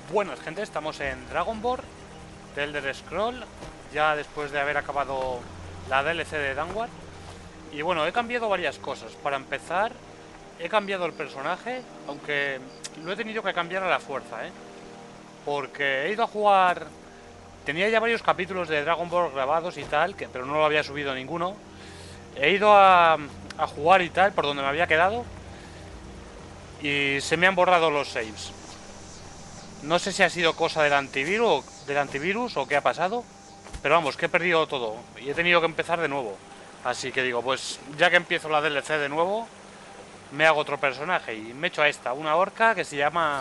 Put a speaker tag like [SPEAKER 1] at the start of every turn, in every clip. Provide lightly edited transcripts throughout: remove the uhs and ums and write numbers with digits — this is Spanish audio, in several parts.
[SPEAKER 1] Buenas, gente, estamos en Dragonborn de Elder Scroll, ya después de haber acabado la DLC de Danward. Y bueno, he cambiado varias cosas. Para empezar, he cambiado el personaje, aunque lo he tenido que cambiar a la fuerza, porque he ido a jugar... Tenía ya varios capítulos de Dragonborn grabados y tal, pero no lo había subido ninguno. He ido a jugar y tal, por donde me había quedado, y se me han borrado los saves. No sé si ha sido cosa del antivirus o qué ha pasado, pero vamos, que he perdido todo y he tenido que empezar de nuevo. Así que digo, pues ya que empiezo la DLC de nuevo, me hago otro personaje y me echo a esta, una orca que se llama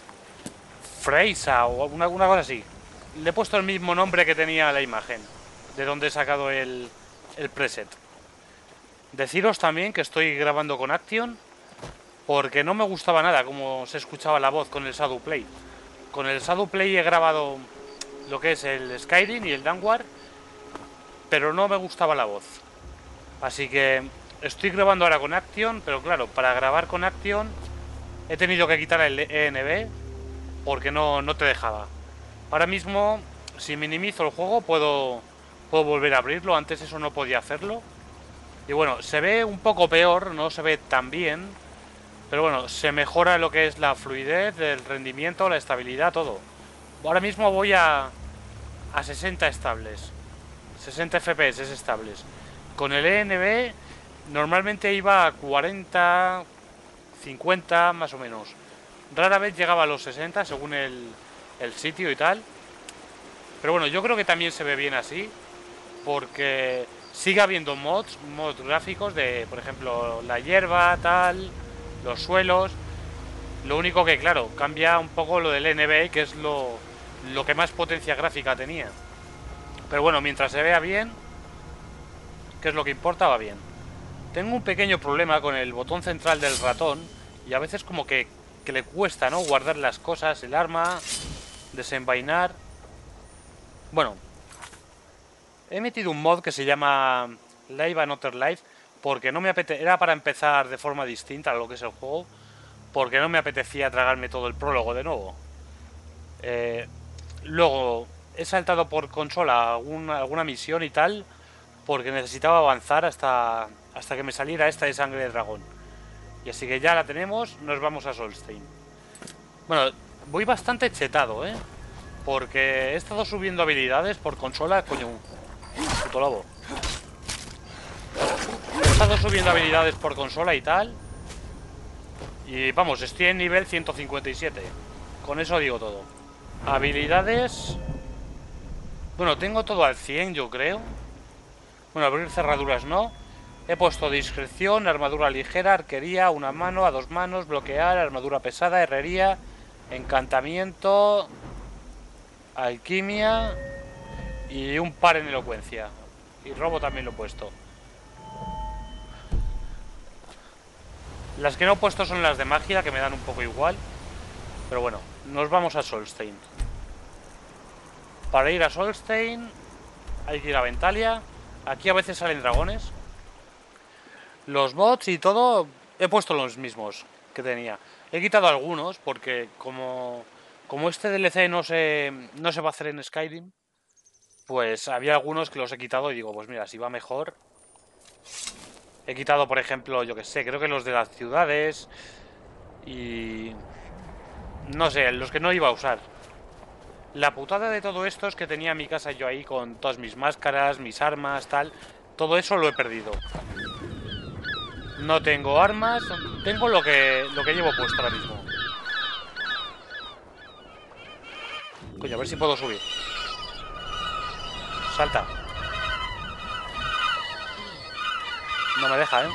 [SPEAKER 1] Freisa o una cosa así. Le he puesto el mismo nombre que tenía la imagen, de donde he sacado el preset. Deciros también que estoy grabando con Action, porque no me gustaba nada cómo se escuchaba la voz con el Shadowplay. Con el Shadowplay he grabado lo que es el Skyrim y el Danward, pero no me gustaba la voz. Así que estoy grabando ahora con Action, pero claro, para grabar con Action he tenido que quitar el ENB porque no te dejaba. Ahora mismo, si minimizo el juego, puedo volver a abrirlo. Antes eso no podía hacerlo. Y bueno, se ve un poco peor, no se ve tan bien, pero bueno, se mejora lo que es la fluidez, el rendimiento, la estabilidad, todo. Ahora mismo voy a 60 estables, 60 FPS estables. Con el ENB normalmente iba a 40, 50 más o menos. Rara vez llegaba a los 60 según el sitio y tal. Pero bueno, yo creo que también se ve bien así, porque sigue habiendo mods gráficos de, por ejemplo, la hierba, tal, los suelos. Lo único que, claro, cambia un poco lo del NBA, que es lo que más potencia gráfica tenía. Pero bueno, mientras se vea bien, que es lo que importa, va bien. Tengo un pequeño problema con el botón central del ratón, y a veces como que le cuesta, ¿no? Guardar las cosas, el arma, desenvainar. Bueno, he metido un mod que se llama Live Another Life, porque no me apetecía, era para empezar de forma distinta a lo que es el juego, porque no me apetecía tragarme todo el prólogo de nuevo. Luego he saltado por consola alguna misión y tal, porque necesitaba avanzar hasta que me saliera esta de sangre de dragón. Y así que ya la tenemos, nos vamos a Solstheim. Bueno, voy bastante chetado, porque he estado subiendo habilidades por consola, coño, puto lobo. He estado subiendo habilidades por consola y tal. Y vamos, estoy en nivel 157. Con eso digo todo. Habilidades... Bueno, tengo todo al 100, yo creo. Bueno, abrir cerraduras no. He puesto discreción, armadura ligera, arquería, una mano, a dos manos, bloquear, armadura pesada, herrería, encantamiento, alquimia y un par en elocuencia. Y robo también lo he puesto. Las que no he puesto son las de magia, que me dan un poco igual. Pero bueno, nos vamos a Solstheim. Para ir a Solstheim hay que ir a Ventalia. Aquí a veces salen dragones. Los mods y todo he puesto los mismos que tenía. He quitado algunos porque como este DLC no se va a hacer en Skyrim, pues había algunos que los he quitado y digo, pues mira, si va mejor. He quitado, por ejemplo, yo que sé, creo que los de las ciudades y... no sé, los que no iba a usar. La putada de todo esto es que tenía mi casa yo ahí con todas mis máscaras, mis armas, tal. Todo eso lo he perdido. No tengo armas, tengo lo que llevo puesto ahora mismo. Coño, a ver si puedo subir. Salta. No me deja,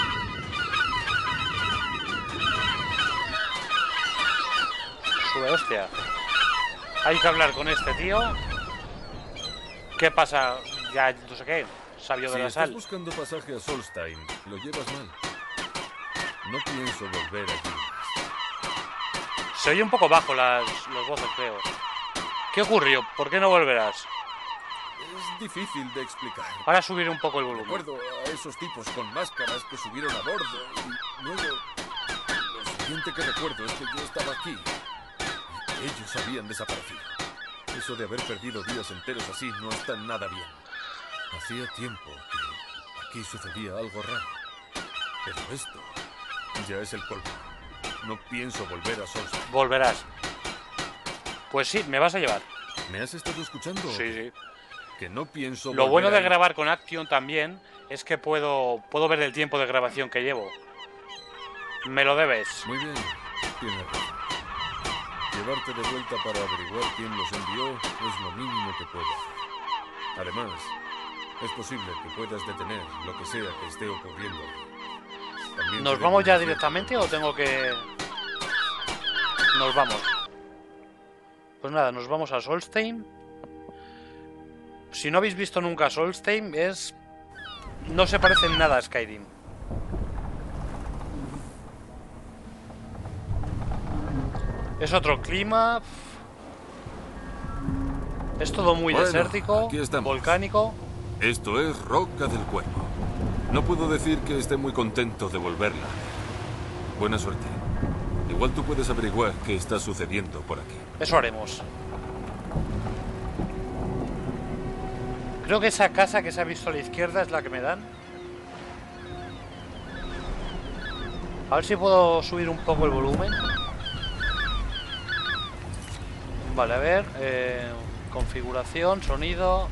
[SPEAKER 1] Sube, hostia. Hay que hablar con este tío. ¿Qué pasa? Ya no sé qué. Sabio de la sal.
[SPEAKER 2] Si estás buscando pasaje a Solstheim, lo llevas mal. No pienso volver allí.
[SPEAKER 1] Se oye un poco bajo los voces, creo. ¿Qué ocurrió? ¿Por qué no volverás?
[SPEAKER 2] Es difícil de explicar.
[SPEAKER 1] Ahora subiré un poco el volumen.
[SPEAKER 2] Recuerdo a esos tipos con máscaras que subieron a bordo y luego... Lo siguiente que recuerdo es que yo estaba aquí. ellos habían desaparecido. Eso de haber perdido días enteros así no está nada bien. Hacía tiempo que aquí sucedía algo raro. Pero esto ya es el colmo. No pienso volver a Solstice.
[SPEAKER 1] Volverás. Pues sí, me vas a llevar.
[SPEAKER 2] ¿Me has estado escuchando?
[SPEAKER 1] Sí, sí.
[SPEAKER 2] Que no pienso
[SPEAKER 1] Lo
[SPEAKER 2] volver
[SPEAKER 1] bueno de
[SPEAKER 2] a ir.
[SPEAKER 1] grabar con Action también es que puedo ver el tiempo de grabación que llevo. Me lo debes.
[SPEAKER 2] Muy bien, tienes razón. Llevarte de vuelta para averiguar quién los envió es lo mínimo que puedo hacer. Además, es posible que puedas detener lo que sea que esté ocurriendo. También
[SPEAKER 1] ¿Nos
[SPEAKER 2] te
[SPEAKER 1] vamos
[SPEAKER 2] debo
[SPEAKER 1] ya
[SPEAKER 2] decir
[SPEAKER 1] directamente
[SPEAKER 2] que-
[SPEAKER 1] o tengo que...? Nos vamos. Pues nada, nos vamos a Solstheim. Si no habéis visto nunca Solstheim, no se parece en nada a Skyrim. Es otro clima. Es todo muy
[SPEAKER 2] Bueno,
[SPEAKER 1] desértico,
[SPEAKER 2] aquí estamos.
[SPEAKER 1] volcánico.
[SPEAKER 2] Esto es Roca del Cuervo. No puedo decir que esté muy contento de volverla. Buena suerte. Igual tú puedes averiguar qué está sucediendo por aquí.
[SPEAKER 1] Eso haremos. Creo que esa casa que se ha visto a la izquierda es la que me dan. A ver si puedo subir un poco el volumen. Vale, a ver. Configuración, sonido.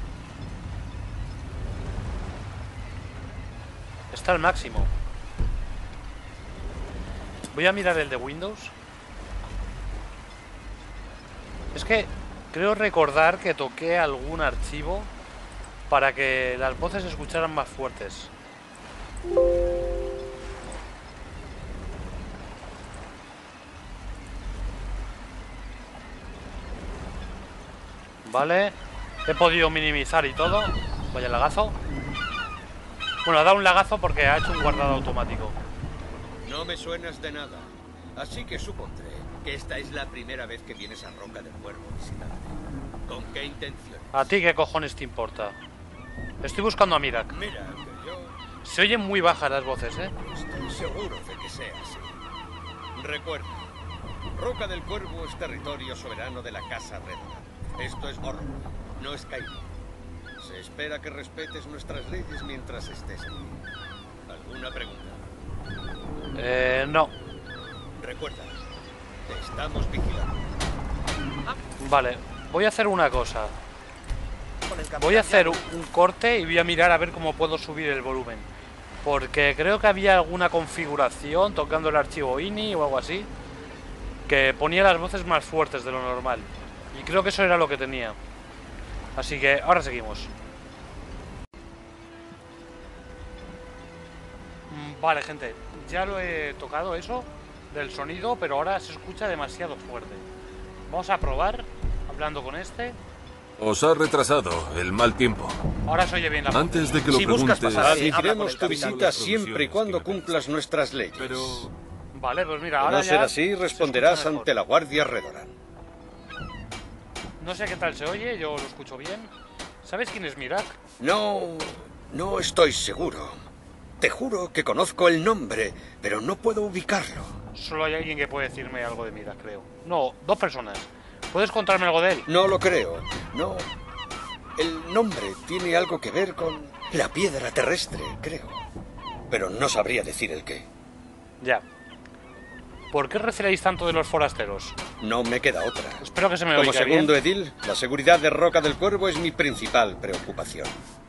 [SPEAKER 1] Está al máximo. Voy a mirar el de Windows. Es que creo recordar que toqué algún archivo para que las voces se escucharan más fuertes. Vale. He podido minimizar y todo. Vaya lagazo. Bueno, ha dado un lagazo porque ha hecho un guardado automático.
[SPEAKER 3] No me suenas de nada, así que supondré que esta es la primera vez que vienes a Roca del Cuervo a visitarme. ¿Con qué intención?
[SPEAKER 1] ¿A ti qué cojones te importa? Estoy buscando a Mirak.
[SPEAKER 3] Mira, que yo
[SPEAKER 1] Se oyen muy bajas las voces, ¿eh?
[SPEAKER 3] estoy seguro de que sea así. Recuerda, Roca del Cuervo es territorio soberano de la Casa Redona. Esto es Morrowind, no Skyrim. Se espera que respetes nuestras leyes mientras estés aquí. ¿Alguna pregunta?
[SPEAKER 1] No.
[SPEAKER 3] Recuerda, te estamos vigilando.
[SPEAKER 1] Vale, voy a hacer una cosa. Voy a hacer un corte y voy a mirar a ver cómo puedo subir el volumen. Porque creo que había alguna configuración tocando el archivo INI o algo así que ponía las voces más fuertes de lo normal. Y creo que eso era lo que tenía. Así que ahora seguimos. Vale, gente, ya lo he tocado eso del sonido, pero ahora se escucha demasiado fuerte. Vamos a probar hablando con este.
[SPEAKER 2] Os ha retrasado el mal tiempo.
[SPEAKER 1] Ahora se oye bien la voz.
[SPEAKER 2] Antes de que lo
[SPEAKER 3] Si buscas
[SPEAKER 2] preguntes...
[SPEAKER 3] pasar,
[SPEAKER 4] habla con
[SPEAKER 3] admitiremos
[SPEAKER 4] el
[SPEAKER 3] tu
[SPEAKER 4] capitán.
[SPEAKER 3] visita siempre y cuando
[SPEAKER 2] Las soluciones
[SPEAKER 3] cumplas nuestras leyes.
[SPEAKER 2] Pero...
[SPEAKER 1] Vale, pues mira,
[SPEAKER 3] De
[SPEAKER 1] ahora
[SPEAKER 3] no
[SPEAKER 1] ya
[SPEAKER 3] ser así,
[SPEAKER 1] se
[SPEAKER 3] responderás
[SPEAKER 1] escucha mejor.
[SPEAKER 3] ante la Guardia Redoran.
[SPEAKER 1] No sé qué tal se oye, yo lo escucho bien. ¿Sabes quién es Mirak?
[SPEAKER 3] No estoy seguro. Te juro que conozco el nombre, pero no puedo ubicarlo.
[SPEAKER 1] Solo hay alguien que puede decirme algo de Mirak, creo. No, dos personas. ¿Puedes contarme algo de él?
[SPEAKER 3] No lo creo. No. El nombre tiene algo que ver con la piedra terrestre, creo. Pero no sabría decir el qué.
[SPEAKER 1] Ya. ¿Por qué receláis tanto de los forasteros?
[SPEAKER 3] No me queda otra.
[SPEAKER 1] Espero que se me
[SPEAKER 3] Como
[SPEAKER 1] oiga
[SPEAKER 3] segundo
[SPEAKER 1] bien.
[SPEAKER 3] edil, la seguridad de Roca del Cuervo es mi principal preocupación.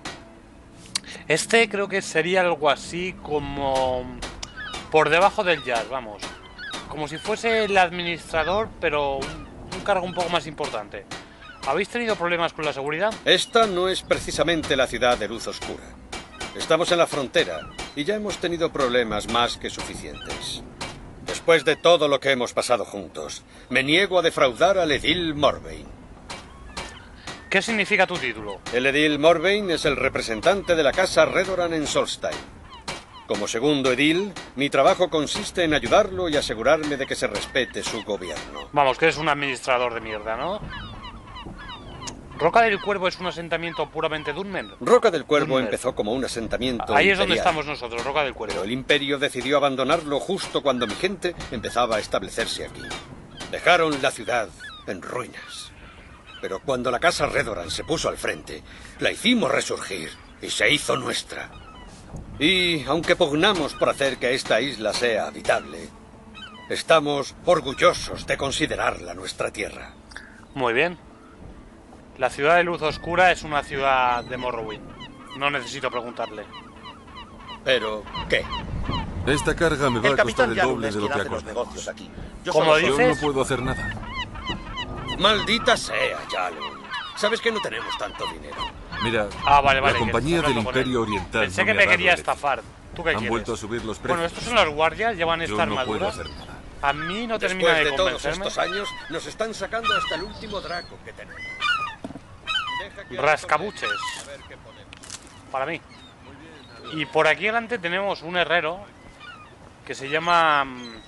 [SPEAKER 1] Este creo que sería algo así como... por debajo del jazz, vamos. Como si fuese el administrador, pero un cargo un poco más importante. ¿Habéis tenido problemas con la seguridad?
[SPEAKER 3] Esta no es precisamente la ciudad de luz oscura. Estamos en la frontera y ya hemos tenido problemas más que suficientes. Después de todo lo que hemos pasado juntos, me niego a defraudar al edil Morvain.
[SPEAKER 1] ¿Qué significa tu título?
[SPEAKER 3] El edil Morvain es el representante de la casa Redoran en Solstheim. Como segundo edil, mi trabajo consiste en ayudarlo y asegurarme de que se respete su gobierno.
[SPEAKER 1] Vamos, que eres un administrador de mierda, ¿no? ¿Roca del Cuervo es un asentamiento puramente Dunmer?
[SPEAKER 3] Roca del Cuervo
[SPEAKER 1] Dunmer.
[SPEAKER 3] empezó como un asentamiento
[SPEAKER 1] Ahí es donde
[SPEAKER 3] imperial,
[SPEAKER 1] estamos nosotros, Roca del Cuervo.
[SPEAKER 3] pero el imperio decidió abandonarlo justo cuando mi gente empezaba a establecerse aquí. Dejaron la ciudad en ruinas. Pero cuando la casa Redoran se puso al frente, la hicimos resurgir y se hizo nuestra. Y aunque pugnamos por hacer que esta isla sea habitable, estamos orgullosos de considerarla nuestra tierra.
[SPEAKER 1] Muy bien. La ciudad de Luz Oscura es una ciudad de Morrowind. No necesito preguntarle.
[SPEAKER 3] Pero, ¿qué?
[SPEAKER 2] Esta carga me va
[SPEAKER 4] El
[SPEAKER 2] a costar
[SPEAKER 4] capitán
[SPEAKER 2] el
[SPEAKER 4] Yalun
[SPEAKER 2] doble
[SPEAKER 4] es
[SPEAKER 2] de lo
[SPEAKER 4] quien
[SPEAKER 2] que
[SPEAKER 4] hace los
[SPEAKER 2] acordamos.
[SPEAKER 4] negocios aquí. Yo
[SPEAKER 1] ¿Cómo
[SPEAKER 4] solo soy-
[SPEAKER 2] Yo
[SPEAKER 1] dices?
[SPEAKER 2] no puedo hacer nada.
[SPEAKER 3] Maldita sea, Yalun. Sabes que no tenemos tanto dinero.
[SPEAKER 2] Mira,
[SPEAKER 1] Ah, vale, vale.
[SPEAKER 2] la
[SPEAKER 1] que
[SPEAKER 2] compañía
[SPEAKER 1] estás
[SPEAKER 2] del
[SPEAKER 1] hablando con él.
[SPEAKER 2] Imperio Oriental
[SPEAKER 1] Pensé
[SPEAKER 2] no
[SPEAKER 1] que
[SPEAKER 2] me
[SPEAKER 1] me
[SPEAKER 2] ha dado
[SPEAKER 1] quería
[SPEAKER 2] elección.
[SPEAKER 1] estafar. ¿Tú qué
[SPEAKER 2] Han
[SPEAKER 1] quieres?
[SPEAKER 2] vuelto a subir los precios.
[SPEAKER 1] Bueno, estos son los guardias, llevan
[SPEAKER 2] Yo
[SPEAKER 1] esta
[SPEAKER 2] no puedo
[SPEAKER 1] armadura.
[SPEAKER 2] hacer nada.
[SPEAKER 1] A mí no termina
[SPEAKER 3] Después
[SPEAKER 1] de
[SPEAKER 3] de todos
[SPEAKER 1] convencerme.
[SPEAKER 3] estos años, nos están sacando hasta el último Draco que tenemos. Deja que
[SPEAKER 1] Rascabuches.
[SPEAKER 3] a ver qué podemos.
[SPEAKER 1] Para mí. Y por aquí delante tenemos un herrero que se llama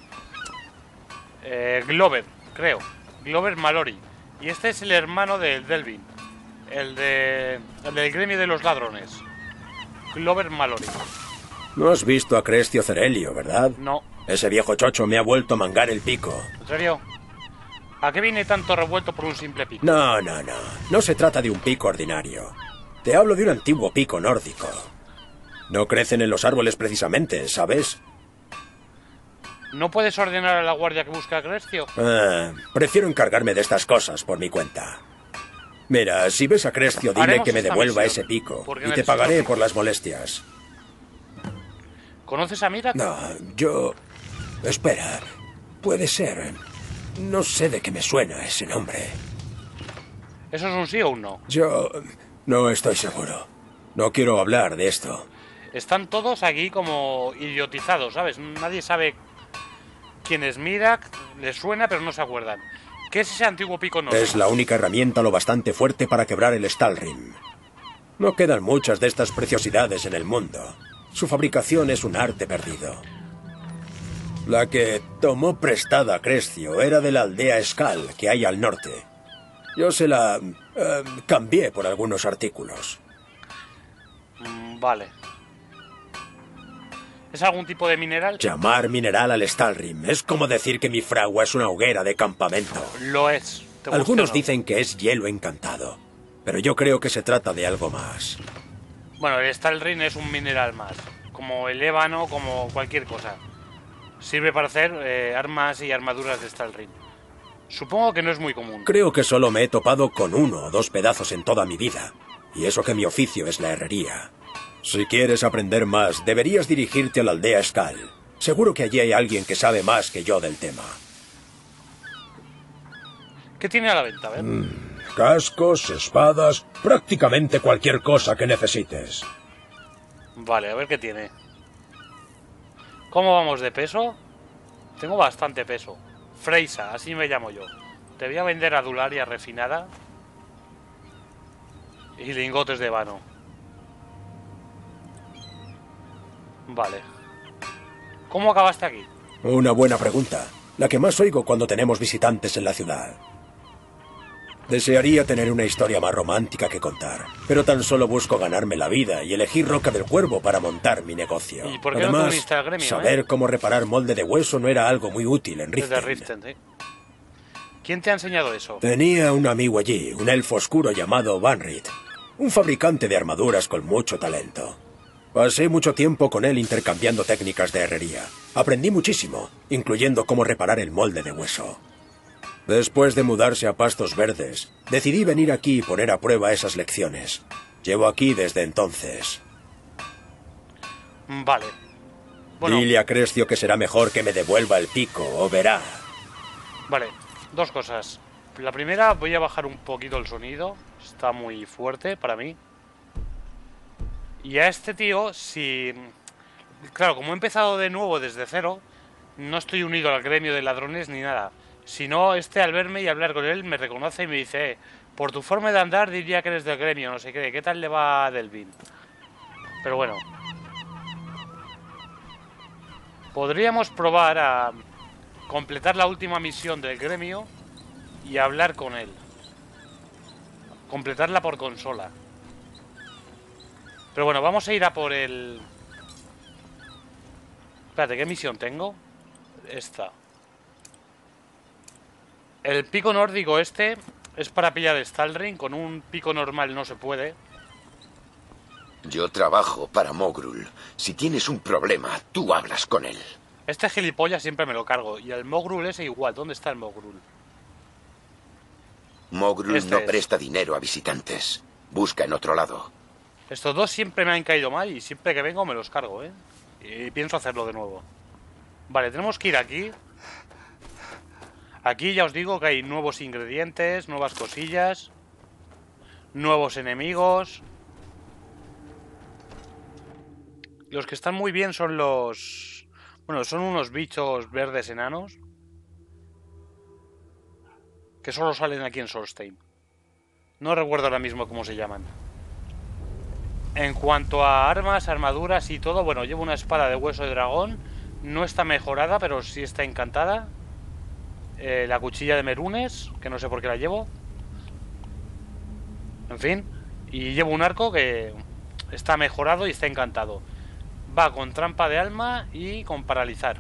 [SPEAKER 1] Glover, creo. Glover Mallory. Y este es el hermano del Delvin. El del gremio de los ladrones. Glover Mallory.
[SPEAKER 5] No has visto a Crescio Cerelio, ¿verdad?
[SPEAKER 1] No,
[SPEAKER 5] Ese viejo chocho me ha vuelto a mangar el pico.
[SPEAKER 1] ¿en serio? ¿A qué viene tanto revuelto por un simple pico?
[SPEAKER 5] No, no, no. No se trata de un pico ordinario. Te hablo de un antiguo pico nórdico. No crecen en los árboles precisamente, ¿sabes?
[SPEAKER 1] ¿No puedes ordenar a la guardia que busca a Crescio?
[SPEAKER 5] Prefiero encargarme de estas cosas por mi cuenta. Mira, si ves a Crescio, dile
[SPEAKER 1] Haremos
[SPEAKER 5] que me
[SPEAKER 1] esta
[SPEAKER 5] devuelva
[SPEAKER 1] misión,
[SPEAKER 5] ese pico.
[SPEAKER 1] porque
[SPEAKER 5] Y te
[SPEAKER 1] necesito
[SPEAKER 5] pagaré
[SPEAKER 1] picos.
[SPEAKER 5] por las molestias.
[SPEAKER 1] ¿Conoces a Mira?
[SPEAKER 5] No, yo... Espera. Puede ser. No sé de qué me suena ese nombre.
[SPEAKER 1] ¿Eso es un sí o un no?
[SPEAKER 5] Yo... No estoy seguro. No quiero hablar de esto.
[SPEAKER 1] Están todos aquí como idiotizados, ¿sabes? Nadie sabe quién es Mirak, les suena pero no se acuerdan. ¿Qué es ese antiguo pico nórdico?
[SPEAKER 5] Es la única herramienta lo bastante fuerte para quebrar el Stalrim. No quedan muchas de estas preciosidades en el mundo. Su fabricación es un arte perdido. La que tomó prestada Crescio era de la aldea Skal, que hay al norte. Yo se la... cambié por algunos artículos.
[SPEAKER 1] Vale. ¿Es algún tipo de mineral?
[SPEAKER 5] Llamar mineral al Stalrim es como decir que mi fragua es una hoguera de campamento.
[SPEAKER 1] Lo es. ¿Te gusta
[SPEAKER 5] Algunos
[SPEAKER 1] o no?
[SPEAKER 5] dicen que es hielo encantado, pero yo creo que se trata de algo más.
[SPEAKER 1] Bueno, el Stalrim es un mineral más. Como el ébano, como cualquier cosa. Sirve para hacer armas y armaduras de Stalrim. Supongo que no es muy común.
[SPEAKER 5] Creo que solo me he topado con 1 o 2 pedazos en toda mi vida, y eso que mi oficio es la herrería. Si quieres aprender más, deberías dirigirte a la aldea Skal. Seguro que allí hay alguien que sabe más que yo del tema.
[SPEAKER 1] ¿Qué tiene a la venta? A ver.
[SPEAKER 5] Cascos, espadas, prácticamente cualquier cosa que necesites.
[SPEAKER 1] Vale, a ver qué tiene. ¿Cómo vamos de peso? Tengo bastante peso. Freisa, así me llamo yo. Te voy a vender adularia refinada y lingotes de vano. Vale. ¿Cómo acabaste aquí?
[SPEAKER 5] Una buena pregunta. La que más oigo cuando tenemos visitantes en la ciudad. Desearía tener una historia más romántica que contar, pero tan solo busco ganarme la vida y elegir Roca del Cuervo para montar mi negocio.
[SPEAKER 1] ¿Y por qué no te
[SPEAKER 5] Además,
[SPEAKER 1] uniste al gremio,
[SPEAKER 5] saber cómo reparar molde de hueso no era algo muy útil en
[SPEAKER 1] Desde
[SPEAKER 5] Riften.
[SPEAKER 1] Riften, ¿eh? ¿Quién te ha enseñado eso?
[SPEAKER 5] Tenía un amigo allí, un elfo oscuro llamado Vanrid, un fabricante de armaduras con mucho talento. Pasé mucho tiempo con él intercambiando técnicas de herrería. Aprendí muchísimo, incluyendo cómo reparar el molde de hueso. Después de mudarse a Pastos Verdes, decidí venir aquí y poner a prueba esas lecciones. Llevo aquí desde entonces.
[SPEAKER 1] Vale. Bueno,
[SPEAKER 5] Dile a Crescio que será mejor que me devuelva el pico, o verá.
[SPEAKER 1] vale. Dos cosas. La primera, voy a bajar un poquito el sonido. Está muy fuerte para mí. Y a este tío, si... Claro, como he empezado de nuevo desde cero, no estoy unido al gremio de ladrones ni nada. Si no, al verme y hablar con él, me reconoce y me dice, por tu forma de andar diría que eres del gremio, no sé qué. ¿Qué tal le va a Delvin? Pero bueno. Podríamos probar a completar la última misión del gremio y hablar con él. Completarla por consola. Pero bueno, vamos a ir a por el... Espérate, ¿qué misión tengo? Esta. El pico nórdico este es para pillar Stalring. Con un pico normal no se puede.
[SPEAKER 4] Yo trabajo para Mogrul. Si tienes un problema, tú hablas con él.
[SPEAKER 1] Este gilipollas siempre me lo cargo. Y el Mogrul ese igual. ¿Dónde está el Mogrul?
[SPEAKER 4] Mogrul
[SPEAKER 1] Este
[SPEAKER 4] no
[SPEAKER 1] es.
[SPEAKER 4] presta dinero a visitantes. Busca en otro lado.
[SPEAKER 1] Estos dos siempre me han caído mal y siempre que vengo me los cargo, ¿eh? Y pienso hacerlo de nuevo. Vale, tenemos que ir aquí. Aquí ya os digo que hay nuevos ingredientes, nuevas cosillas, nuevos enemigos. Los que están muy bien son los... Bueno, son unos bichos verdes enanos que solo salen aquí en Solstheim. No recuerdo ahora mismo cómo se llaman. En cuanto a armas, armaduras y todo, bueno, llevo una espada de hueso de dragón. No está mejorada, pero sí está encantada. La cuchilla de Merunes, que no sé por qué la llevo. En fin. Y llevo un arco que está mejorado y está encantado. Va con trampa de alma y con paralizar.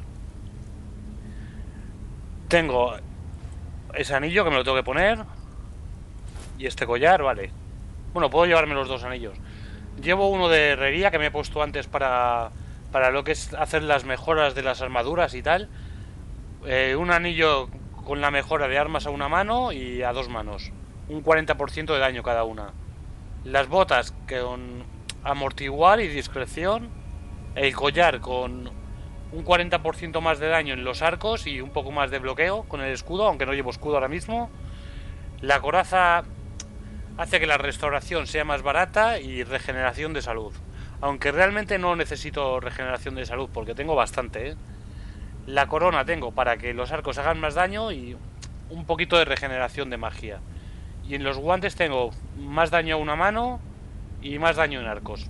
[SPEAKER 1] Tengo ese anillo que me lo tengo que poner. Y este collar, vale. Bueno, puedo llevarme los dos anillos. Llevo uno de herrería que me he puesto antes para lo que es hacer las mejoras de las armaduras y tal. Un anillo con la mejora de armas a una mano y a dos manos. Un 40% de daño cada una. Las botas con amortiguar y discreción. El collar con un 40% más de daño en los arcos y un poco más de bloqueo con el escudo, aunque no llevo escudo ahora mismo. La coraza hace que la restauración sea más barata y regeneración de salud. Aunque realmente no necesito regeneración de salud porque tengo bastante, ¿eh? La corona tengo para que los arcos hagan más daño y un poquito de regeneración de magia. Y en los guantes tengo más daño a una mano y más daño en arcos.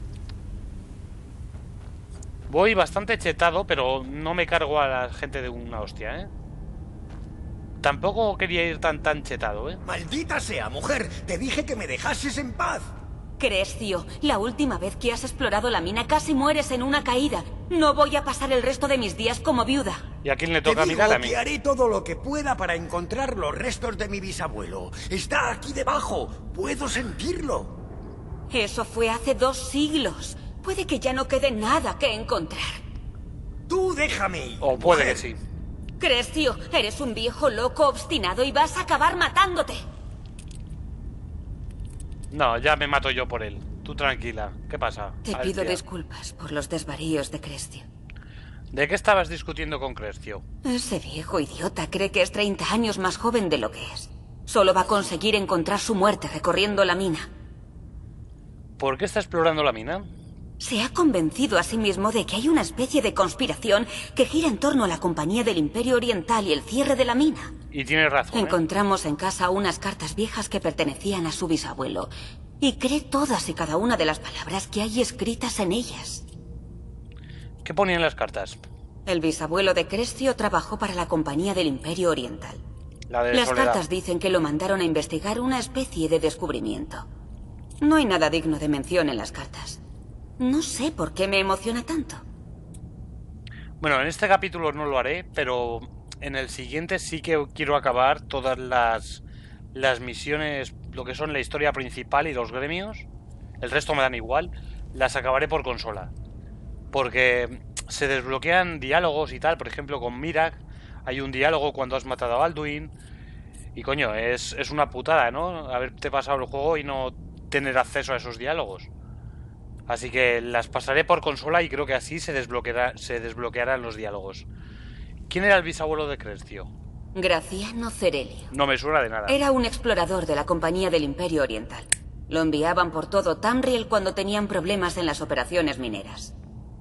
[SPEAKER 1] Voy bastante chetado, pero no me cargo a la gente de una hostia, ¿eh? Tampoco quería ir tan chetado, ¿eh?
[SPEAKER 6] ¡Maldita sea, mujer! ¡Te dije que me dejases en paz!
[SPEAKER 7] Crescio, la última vez que has explorado la mina casi mueres en una caída. No voy a pasar el resto de mis días como viuda.
[SPEAKER 1] ¿Y a quién le
[SPEAKER 6] Te
[SPEAKER 1] toca
[SPEAKER 6] digo
[SPEAKER 1] mirar a mí?
[SPEAKER 6] que haré todo lo que pueda para encontrar los restos de mi bisabuelo. Está aquí debajo. Puedo sentirlo.
[SPEAKER 7] Eso fue hace 2 siglos. Puede que ya no quede nada que encontrar.
[SPEAKER 6] Tú déjame.
[SPEAKER 1] O puede
[SPEAKER 6] mujer.
[SPEAKER 1] que sí.
[SPEAKER 7] Crescio, eres un viejo loco obstinado y vas a acabar matándote.
[SPEAKER 1] No, ya me mato yo por él. Tú tranquila. ¿Qué pasa?
[SPEAKER 7] Te
[SPEAKER 1] A ver,
[SPEAKER 7] pido
[SPEAKER 1] tía.
[SPEAKER 7] disculpas por los desvaríos de Crescio.
[SPEAKER 1] ¿De qué estabas discutiendo con Crescio?
[SPEAKER 7] Ese viejo idiota cree que es 30 años más joven de lo que es. Solo va a conseguir encontrar su muerte recorriendo la mina.
[SPEAKER 1] ¿Por qué está explorando la mina?
[SPEAKER 7] Se ha convencido a sí mismo de que hay una especie de conspiración que gira en torno a la Compañía del Imperio Oriental y el cierre de la mina.
[SPEAKER 1] Y tiene razón, ¿eh?
[SPEAKER 7] Encontramos en casa unas cartas viejas que pertenecían a su bisabuelo. Y cree todas y cada una de las palabras que hay escritas en ellas.
[SPEAKER 1] ¿Qué ponían las cartas?
[SPEAKER 7] El bisabuelo de Crescio trabajó para la Compañía del Imperio Oriental.
[SPEAKER 1] La de
[SPEAKER 7] Las
[SPEAKER 1] Soledad.
[SPEAKER 7] cartas dicen que lo mandaron a investigar una especie de descubrimiento. No hay nada digno de mención en las cartas. No sé por qué me emociona tanto.
[SPEAKER 1] Bueno, en este capítulo no lo haré, pero en el siguiente sí que quiero acabar todas las misiones, lo que son la historia principal y los gremios. El resto me dan igual. Las acabaré por consola. Porque se desbloquean diálogos y tal. Por ejemplo, con Mirac hay un diálogo cuando has matado a Alduin. Y coño, es una putada, ¿no? Haberte pasado el juego y no tener acceso a esos diálogos. Así que las pasaré por consola y creo que así se desbloquearán los diálogos. ¿Quién era el bisabuelo de Crescio?
[SPEAKER 7] Graciano Cerelio.
[SPEAKER 1] No me suena de nada.
[SPEAKER 7] Era un explorador de la Compañía del Imperio Oriental. Lo enviaban por todo Tamriel cuando tenían problemas en las operaciones mineras.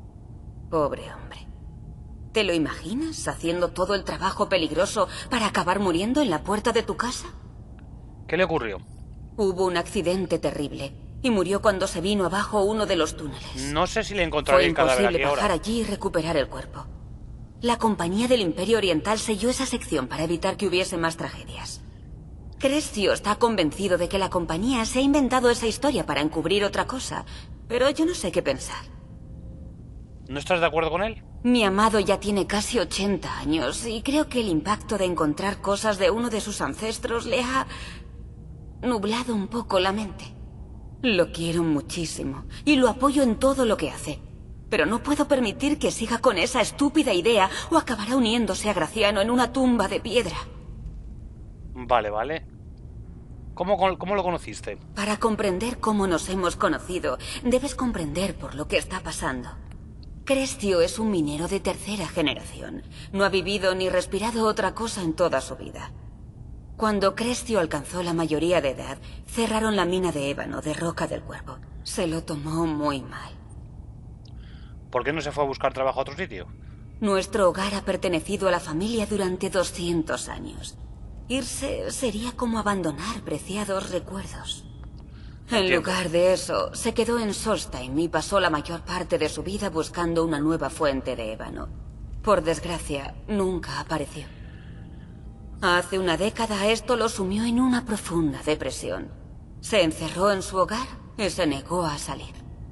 [SPEAKER 7] Pobre hombre. ¿Te lo imaginas haciendo todo el trabajo peligroso para acabar muriendo en la puerta de tu casa?
[SPEAKER 1] ¿Qué le ocurrió?
[SPEAKER 7] Hubo un accidente terrible y murió cuando se vino abajo uno de los túneles.
[SPEAKER 1] No sé si le encontraré
[SPEAKER 7] Fue
[SPEAKER 1] el cadáver
[SPEAKER 7] imposible
[SPEAKER 1] aquí
[SPEAKER 7] bajar
[SPEAKER 1] ahora.
[SPEAKER 7] allí y recuperar el cuerpo. La Compañía del Imperio Oriental selló esa sección para evitar que hubiese más tragedias. Crescio está convencido de que la compañía se ha inventado esa historia para encubrir otra cosa, pero yo no sé qué pensar.
[SPEAKER 1] ¿No estás de acuerdo con él?
[SPEAKER 7] Mi amado ya tiene casi 80 años y creo que el impacto de encontrar cosas de uno de sus ancestros le ha nublado un poco la mente. Lo quiero muchísimo y lo apoyo en todo lo que hace. Pero no puedo permitir que siga con esa estúpida idea o acabará uniéndose a Graciano en una tumba de piedra.
[SPEAKER 1] Vale, vale. ¿Cómo lo conociste?
[SPEAKER 7] Para comprender cómo nos hemos conocido, debes comprender por lo que está pasando. Crestio es un minero de tercera generación. No ha vivido ni respirado otra cosa en toda su vida. Cuando Crestio alcanzó la mayoría de edad, cerraron la mina de ébano de Roca del Cuervo. Se lo tomó muy mal.
[SPEAKER 1] ¿Por qué no se fue a buscar trabajo a otro sitio?
[SPEAKER 7] Nuestro hogar ha pertenecido a la familia durante 200 años. Irse sería como abandonar preciados recuerdos. En lugar de eso, se quedó en Solstheim y pasó la mayor parte de su vida buscando una nueva fuente de ébano. Por desgracia, nunca apareció. Hace una década esto lo sumió en una profunda depresión. Se encerró en su hogar y se negó a salir.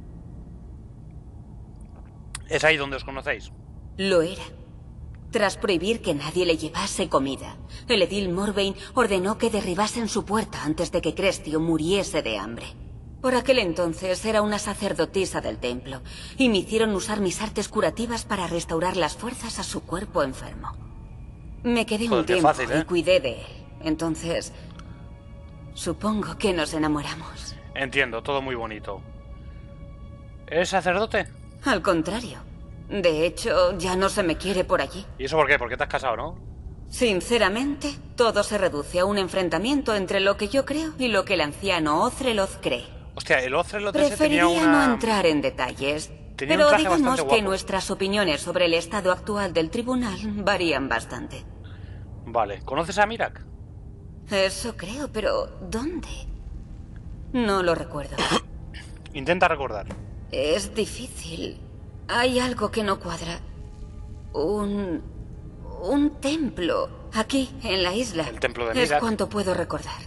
[SPEAKER 1] ¿Es ahí donde os conocéis?
[SPEAKER 7] Lo era. Tras prohibir que nadie le llevase comida, el edil Morvain ordenó que derribasen su puerta antes de que Crestio muriese de hambre. Por aquel entonces era una sacerdotisa del templo, y me hicieron usar mis artes curativas para restaurar las fuerzas a su cuerpo enfermo. Me quedé un tiempo y cuidé de él. Entonces, supongo que nos enamoramos.
[SPEAKER 1] Entiendo, todo muy bonito. ¿Es sacerdote?
[SPEAKER 7] Al contrario. De hecho, ya no se me quiere por allí.
[SPEAKER 1] ¿Y eso por qué? Porque te has casado, ¿no?
[SPEAKER 7] Sinceramente, todo se reduce a un enfrentamiento entre lo que yo creo y lo que el anciano Othreloth cree.
[SPEAKER 1] Hostia, el Othreloth ese tenía
[SPEAKER 7] Preferiría no entrar en detalles, pero digamos que
[SPEAKER 1] guapo.
[SPEAKER 7] Nuestras opiniones sobre el estado actual del tribunal varían bastante.
[SPEAKER 1] Vale, ¿conoces a Miraak?
[SPEAKER 7] Eso creo, pero ¿dónde? No lo recuerdo.
[SPEAKER 1] Intenta recordar.
[SPEAKER 7] Es difícil. Hay algo que no cuadra. Un templo aquí, en la isla.
[SPEAKER 1] El templo de
[SPEAKER 7] Miraak. Es
[SPEAKER 1] Miraak.
[SPEAKER 7] cuanto puedo recordar.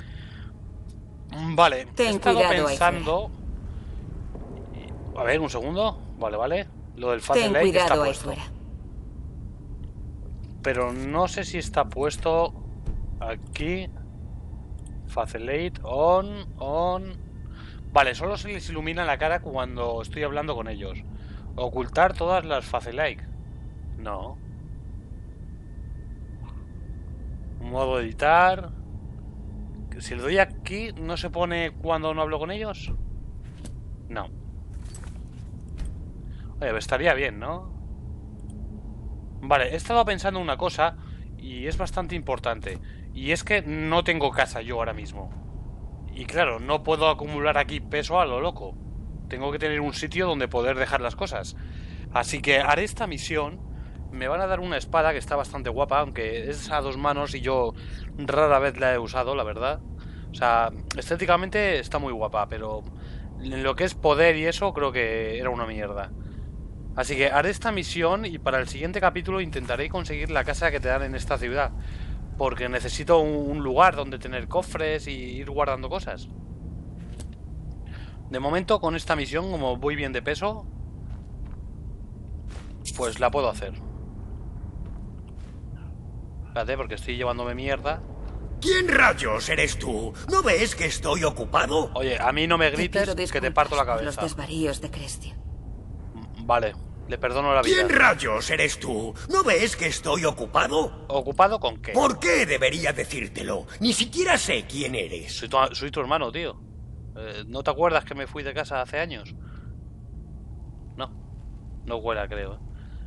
[SPEAKER 1] Vale,
[SPEAKER 7] Ten
[SPEAKER 1] he estado
[SPEAKER 7] cuidado
[SPEAKER 1] pensando... A ver, un segundo. Vale. Lo del Fazel
[SPEAKER 7] Ten
[SPEAKER 1] Lake está
[SPEAKER 7] cuidado ahí
[SPEAKER 1] puesto.
[SPEAKER 7] fuera.
[SPEAKER 1] Pero no sé si está puesto aquí. Facilite, on. Vale, solo se les ilumina la cara cuando estoy hablando con ellos. Ocultar todas las Facilite. No. Modo editar. Si le doy aquí, ¿no se pone cuando no hablo con ellos? No. Oye, estaría bien, ¿no? Vale, he estado pensando una cosa y es bastante importante. Y es que no tengo casa yo ahora mismo. Y claro, no puedo acumular aquí peso a lo loco. Tengo que tener un sitio donde poder dejar las cosas. Así que haré esta misión. Me van a dar una espada que está bastante guapa, aunque es a 2 manos y yo rara vez la he usado, la verdad. O sea, estéticamente está muy guapa, pero en lo que es poder y eso creo que era una mierda. Así que haré esta misión y para el siguiente capítulo intentaré conseguir la casa que te dan en esta ciudad. Porque necesito un lugar donde tener cofres y ir guardando cosas. De momento con esta misión, como voy bien de peso, pues la puedo hacer. Espérate, porque estoy llevándome mierda.
[SPEAKER 6] ¿Quién rayos eres tú? ¿No ves que estoy ocupado?
[SPEAKER 1] Oye, a mí no me grites, que te parto la
[SPEAKER 7] por
[SPEAKER 1] cabeza.
[SPEAKER 7] los desvaríos de Crestio.
[SPEAKER 1] Vale, le perdono la vida.
[SPEAKER 6] ¿Quién rayos eres tú? ¿No ves que estoy ocupado?
[SPEAKER 1] ¿Ocupado con qué?
[SPEAKER 6] ¿Por qué debería decírtelo? Ni siquiera sé quién eres.
[SPEAKER 1] Soy tu hermano, tío. ¿No te acuerdas que me fui de casa hace años? No huela, creo.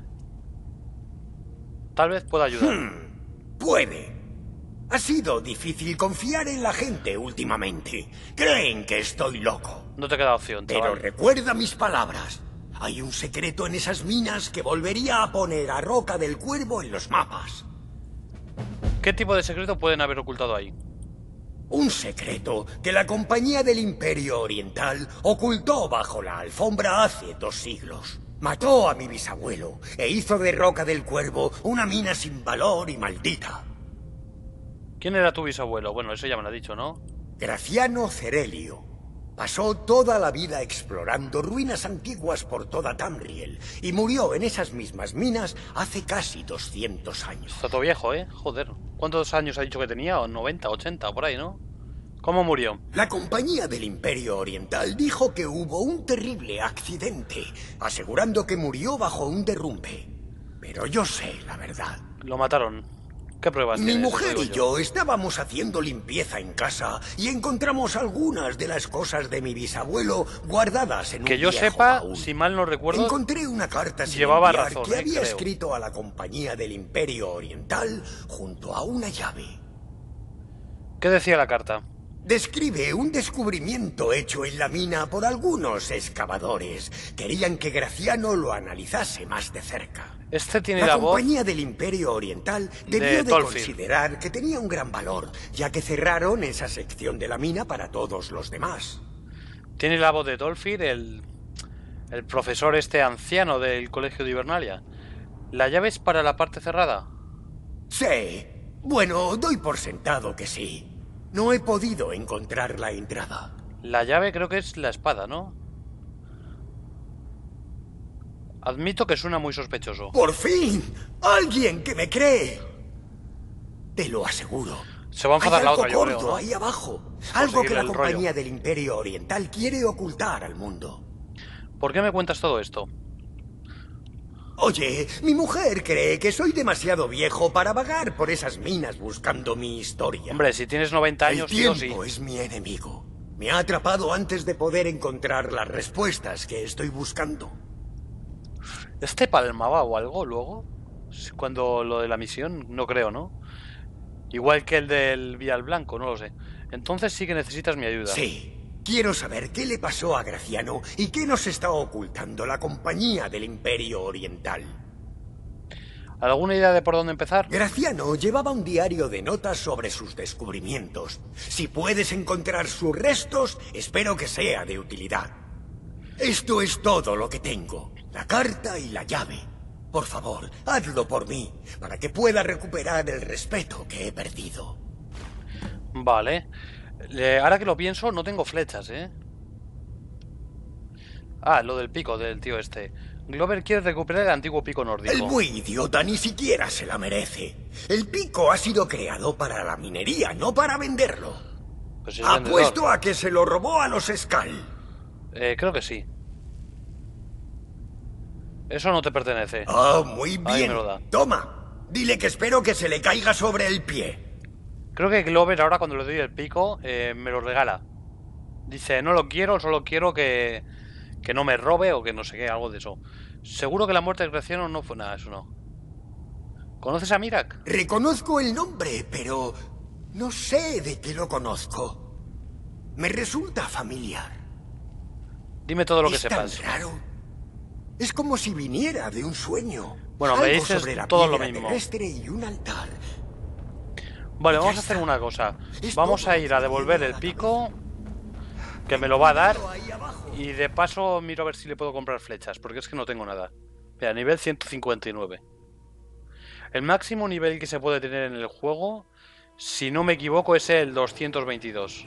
[SPEAKER 1] Tal vez pueda ayudar.
[SPEAKER 6] Puede. Ha sido difícil confiar en la gente últimamente. Creen que estoy loco.
[SPEAKER 1] No te queda opción,
[SPEAKER 6] Pero
[SPEAKER 1] chaval.
[SPEAKER 6] recuerda mis palabras. Hay un secreto en esas minas que volvería a poner a Roca del Cuervo en los mapas.
[SPEAKER 1] ¿Qué tipo de secreto pueden haber ocultado ahí?
[SPEAKER 6] Un secreto que la Compañía del Imperio Oriental ocultó bajo la alfombra hace 2 siglos. Mató a mi bisabuelo e hizo de Roca del Cuervo una mina sin valor y maldita.
[SPEAKER 1] ¿Quién era tu bisabuelo? Bueno, eso ya me lo ha dicho, ¿no?
[SPEAKER 6] Graciano Cerelio, Pasó toda la vida explorando ruinas antiguas por toda Tamriel y murió en esas mismas minas hace casi 200 años.
[SPEAKER 1] Está todo viejo, ¿eh? Joder. ¿Cuántos años ha dicho que tenía? ¿O 90, 80, por ahí, no? ¿Cómo murió?
[SPEAKER 6] La compañía del Imperio Oriental dijo que hubo un terrible accidente, asegurando que murió bajo un derrumbe. Pero yo sé la verdad.
[SPEAKER 1] Lo mataron. ¿Qué pruebas
[SPEAKER 6] Mi
[SPEAKER 1] tienes?
[SPEAKER 6] mujer
[SPEAKER 1] Eso
[SPEAKER 6] y
[SPEAKER 1] digo
[SPEAKER 6] yo estábamos haciendo limpieza en casa y encontramos algunas de las cosas de mi bisabuelo guardadas en
[SPEAKER 1] Que
[SPEAKER 6] un
[SPEAKER 1] yo
[SPEAKER 6] viejo
[SPEAKER 1] sepa,
[SPEAKER 6] baúl.
[SPEAKER 1] si mal no recuerdo,
[SPEAKER 6] Encontré una carta sin
[SPEAKER 1] llevaba
[SPEAKER 6] enviar
[SPEAKER 1] razón,
[SPEAKER 6] que había
[SPEAKER 1] creo.
[SPEAKER 6] escrito a la compañía del Imperio Oriental junto a una llave.
[SPEAKER 1] ¿Qué decía la carta?
[SPEAKER 6] Describe un descubrimiento hecho en la mina por algunos excavadores. Querían que Graciano lo analizase más de cerca.
[SPEAKER 1] Este tiene
[SPEAKER 6] La
[SPEAKER 1] la voz
[SPEAKER 6] compañía del Imperio Oriental debió de
[SPEAKER 1] Dolphin.
[SPEAKER 6] considerar que tenía un gran valor, ya que cerraron esa sección de la mina para todos los demás.
[SPEAKER 1] Tiene la voz de Dolphin, el profesor este anciano del colegio de Hibernalia. ¿La llave es para la parte cerrada?
[SPEAKER 6] Sí. Bueno, doy por sentado que sí. No he podido encontrar la entrada.
[SPEAKER 1] La llave creo que es la espada, ¿no? Admito que suena muy sospechoso.
[SPEAKER 6] ¡Por fin! ¡Alguien que me cree! Te lo aseguro.
[SPEAKER 1] Se va a enfadar
[SPEAKER 6] Hay
[SPEAKER 1] la
[SPEAKER 6] algo
[SPEAKER 1] otra, yo creo,
[SPEAKER 6] gordo
[SPEAKER 1] ¿no?
[SPEAKER 6] ahí abajo. Algo que
[SPEAKER 1] seguirle
[SPEAKER 6] la
[SPEAKER 1] el
[SPEAKER 6] compañía
[SPEAKER 1] rollo.
[SPEAKER 6] del Imperio Oriental quiere ocultar al mundo.
[SPEAKER 1] ¿Por qué me cuentas todo esto?
[SPEAKER 6] Oye, mi mujer cree que soy demasiado viejo para vagar por esas minas buscando mi historia.
[SPEAKER 1] Hombre, si tienes 90
[SPEAKER 6] El
[SPEAKER 1] años, sí o sí.
[SPEAKER 6] tiempo es mi enemigo. Me ha atrapado antes de poder encontrar las respuestas que estoy buscando.
[SPEAKER 1] ¿Este palmaba o algo luego? Cuando lo de la misión, no creo, ¿no? Igual que el del Vial Blanco, no lo sé. Entonces sí que necesitas mi ayuda.
[SPEAKER 6] Sí. Quiero saber qué le pasó a Graciano y qué nos está ocultando la compañía del Imperio Oriental.
[SPEAKER 1] ¿Alguna idea de por dónde empezar?
[SPEAKER 6] Graciano llevaba un diario de notas sobre sus descubrimientos. Si puedes encontrar sus restos, espero que sea de utilidad. Esto es todo lo que tengo. La carta y la llave. Por favor, hazlo por mí, para que pueda recuperar el respeto que he perdido.
[SPEAKER 1] Vale. Ahora que lo pienso, no tengo flechas, ¿eh? Ah, lo del pico del tío este. Glover quiere recuperar el antiguo pico nórdico.
[SPEAKER 6] El muy idiota ni siquiera se la merece. El pico ha sido creado para la minería, no para venderlo.
[SPEAKER 1] Pues es vendedor.
[SPEAKER 6] Apuesto a que se lo robó a los Skal.
[SPEAKER 1] Creo que sí. Eso no te pertenece.
[SPEAKER 6] Ah, muy
[SPEAKER 1] Ahí
[SPEAKER 6] bien.
[SPEAKER 1] me lo da.
[SPEAKER 6] Toma, dile que espero que se le caiga sobre el pie.
[SPEAKER 1] Creo que Glover ahora cuando le doy el pico me lo regala. Dice, no lo quiero, solo quiero que no me robe o que no sé qué, algo de eso. Seguro que la muerte de Graciano no fue nada, eso no. ¿Conoces a Mirak?
[SPEAKER 6] Reconozco el nombre, pero no sé de qué lo conozco. Me resulta familiar.
[SPEAKER 1] Dime todo lo que
[SPEAKER 6] Es tan
[SPEAKER 1] sepas.
[SPEAKER 6] raro. Es como si viniera de un sueño.
[SPEAKER 1] Bueno, me
[SPEAKER 6] Algo
[SPEAKER 1] dices
[SPEAKER 6] sobre la
[SPEAKER 1] todo lo
[SPEAKER 6] piedra
[SPEAKER 1] mismo.
[SPEAKER 6] terrestre y un altar.
[SPEAKER 1] Vale,
[SPEAKER 6] Ya
[SPEAKER 1] vamos a
[SPEAKER 6] está.
[SPEAKER 1] hacer una cosa.
[SPEAKER 6] Es
[SPEAKER 1] Vamos
[SPEAKER 6] todo
[SPEAKER 1] a
[SPEAKER 6] lo
[SPEAKER 1] ir
[SPEAKER 6] que
[SPEAKER 1] a
[SPEAKER 6] me
[SPEAKER 1] devolver
[SPEAKER 6] viene a
[SPEAKER 1] el
[SPEAKER 6] la
[SPEAKER 1] pico, que me lo va a dar,
[SPEAKER 6] Ahí abajo.
[SPEAKER 1] y de paso miro a ver si le puedo comprar flechas, porque es que no tengo nada. Mira, nivel 159. El máximo nivel que se puede tener en el juego, si no me equivoco, es el 222.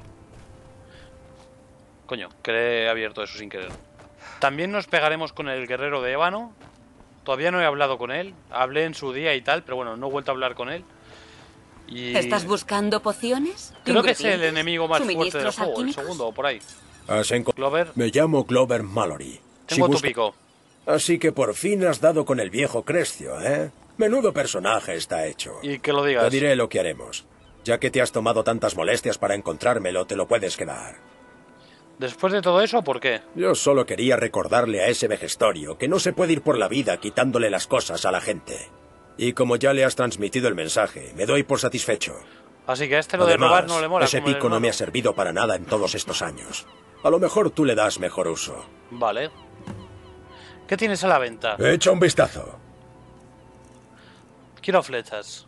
[SPEAKER 1] Coño, que le he abierto eso sin querer. También nos pegaremos con el guerrero de ébano. Todavía no he hablado con él. Hablé en su día y tal, pero bueno, no he vuelto a hablar con él. Y
[SPEAKER 7] ¿Estás buscando pociones?
[SPEAKER 1] creo que es el
[SPEAKER 7] ¿Ingredientes?
[SPEAKER 1] enemigo más fuerte del
[SPEAKER 7] ¿Suministros
[SPEAKER 1] juego, el
[SPEAKER 7] alquímicos?
[SPEAKER 1] segundo o por ahí. Glover,
[SPEAKER 5] Me llamo Glover Mallory. Si
[SPEAKER 1] tengo tu
[SPEAKER 5] busca-
[SPEAKER 1] pico.
[SPEAKER 5] Así que por fin has dado con el viejo Crescio, ¿eh? Menudo personaje está hecho.
[SPEAKER 1] Y que lo
[SPEAKER 5] Te
[SPEAKER 1] digas.
[SPEAKER 5] diré lo que haremos. Ya que te has tomado tantas molestias para encontrármelo, te lo puedes quedar.
[SPEAKER 1] Después de todo eso, ¿por qué?
[SPEAKER 5] Yo solo quería recordarle a ese vejestorio que no se puede ir por la vida quitándole las cosas a la gente. Y como ya le has transmitido el mensaje, me doy por satisfecho.
[SPEAKER 1] Así que a este lo de
[SPEAKER 5] Además,
[SPEAKER 1] robar no le mola.
[SPEAKER 5] ese
[SPEAKER 1] como el
[SPEAKER 5] pico no me ha
[SPEAKER 1] hermano.
[SPEAKER 5] servido para nada en todos estos años. A lo mejor tú le das mejor uso.
[SPEAKER 1] Vale. ¿Qué tienes a la venta?
[SPEAKER 5] Echa un vistazo.
[SPEAKER 1] Quiero flechas.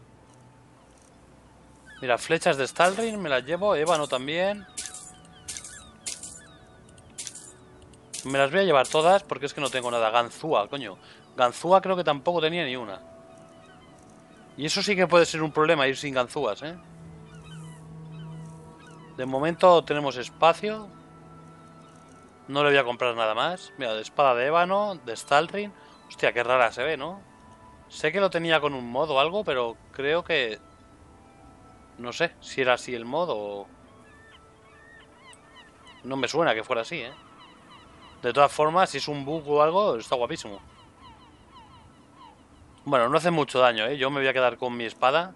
[SPEAKER 1] Mira, flechas de Stalrin me las llevo, ébano también. Me las voy a llevar todas porque es que no tengo nada. Ganzúa, coño. Ganzúa creo que tampoco tenía ni una. Y eso sí que puede ser un problema, ir sin ganzúas, ¿eh? De momento tenemos espacio. No le voy a comprar nada más. Mira, de espada de ébano, de Stalrin. Hostia, qué rara se ve, ¿no? Sé que lo tenía con un mod o algo, pero creo que... No sé si era así el mod o... No me suena que fuera así, ¿eh? De todas formas, si es un bug o algo, está guapísimo. Bueno, no hace mucho daño, ¿eh? Yo me voy a quedar con mi espada.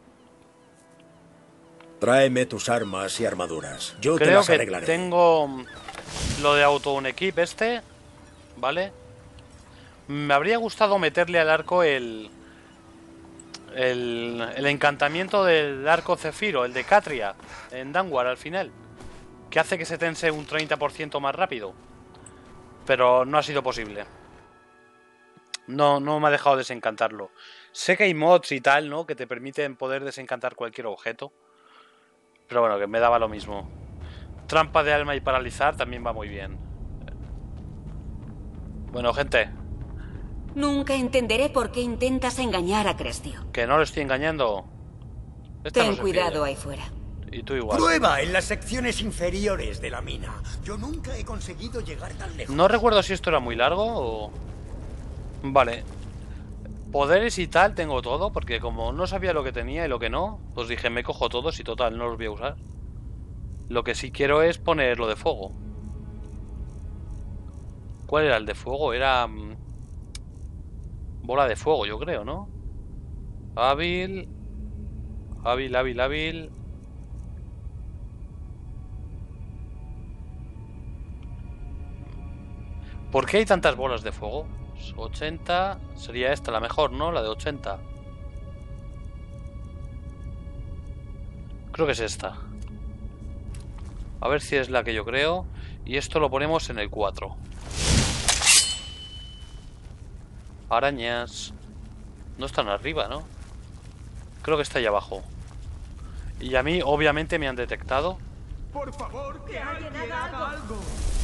[SPEAKER 5] Tráeme tus armas y armaduras. Yo te
[SPEAKER 1] Creo
[SPEAKER 5] las
[SPEAKER 1] que
[SPEAKER 5] arreglaré.
[SPEAKER 1] tengo lo de auto un equip este, ¿vale? Me habría gustado meterle al arco el encantamiento del arco Cefiro, el de Catria, en Danwar al final, que hace que se tense un 30% más rápido. Pero no ha sido posible. No me ha dejado desencantarlo. Sé que hay mods y tal, ¿no? Que te permiten poder desencantar cualquier objeto. Pero bueno, que me daba lo mismo. Trampa de alma y paralizar también va muy bien. Bueno, gente.
[SPEAKER 7] Nunca entenderé por qué intentas engañar a Crestio.
[SPEAKER 1] Que no lo estoy engañando. Esta
[SPEAKER 7] Ten
[SPEAKER 1] no se
[SPEAKER 7] cuidado
[SPEAKER 1] fía.
[SPEAKER 7] ahí fuera.
[SPEAKER 1] Y tú igual.
[SPEAKER 6] Prueba en las secciones inferiores de la mina. Yo nunca he conseguido llegar tan lejos.
[SPEAKER 1] No recuerdo si esto era muy largo o... Vale. Poderes y tal tengo todo, porque como no sabía lo que tenía y lo que no, pues dije, me cojo todos y total, no los voy a usar. Lo que sí quiero es poner lo de fuego. ¿Cuál era el de fuego? Era... bola de fuego, yo creo, ¿no? Hábil... Hábil... ¿Por qué hay tantas bolas de fuego? 80... Sería esta la mejor, ¿no? La de 80. Creo que es esta. A ver si es la que yo creo. Y esto lo ponemos en el 4. Arañas. No están arriba, ¿no? Creo que está ahí abajo. Y a mí, obviamente, me han detectado.
[SPEAKER 8] Por favor, que alguien haga algo.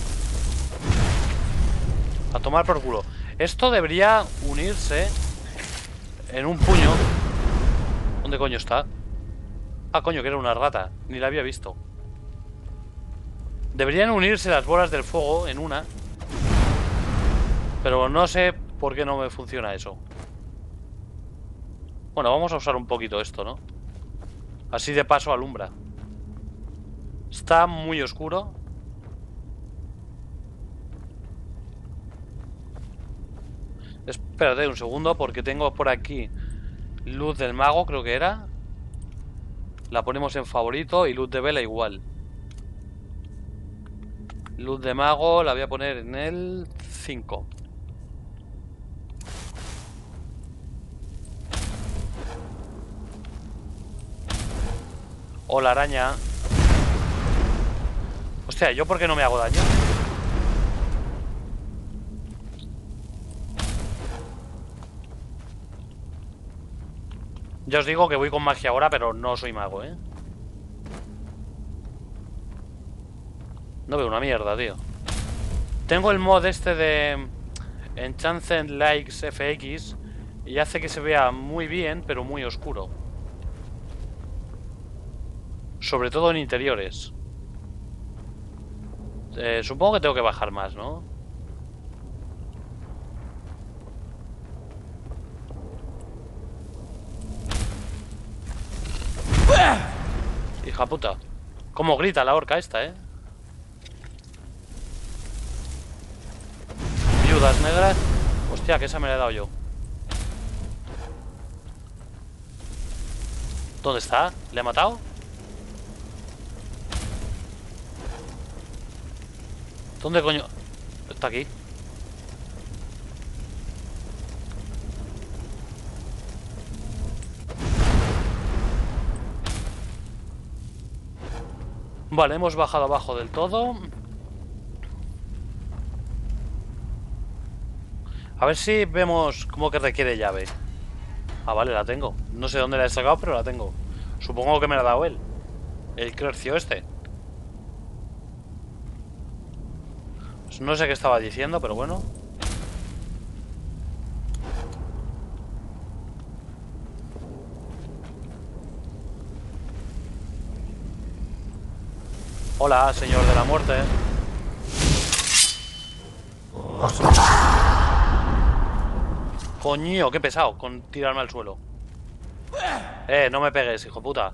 [SPEAKER 1] A tomar por culo. Esto debería unirse en un puño. ¿Dónde coño está? Ah, coño, que era una rata. Ni la había visto. Deberían unirse las bolas del fuego en una. Pero no sé por qué no me funciona eso. Bueno, vamos a usar un poquito esto, ¿no? Así de paso alumbra. Está muy oscuro. Espérate un segundo, porque tengo por aquí luz del mago, creo que era. La ponemos en favorito y luz de vela igual. Luz de mago la voy a poner en el 5. O la araña. Hostia, ¿yo por qué no me hago daño? Ya os digo que voy con magia ahora, pero no soy mago, ¿eh? No veo una mierda, tío. Tengo el mod este de Enchanted Likes FX y hace que se vea muy bien, pero muy oscuro. Sobre todo en interiores. Supongo que tengo que bajar más, ¿no? Hija puta. Cómo grita la orca esta, ¿eh? Viudas negras. Hostia, que esa me la he dado yo. ¿Dónde está? ¿Le he matado? ¿Dónde coño? Está aquí. Vale, hemos bajado abajo del todo. A ver si vemos cómo que requiere llave. Ah, vale, la tengo. No sé dónde la he sacado, pero la tengo. Supongo que me la ha dado él. El Crercio este. Pues no sé qué estaba diciendo, pero bueno. Hola, señor de la muerte. Coño, qué pesado con tirarme al suelo. No me pegues, hijo puta.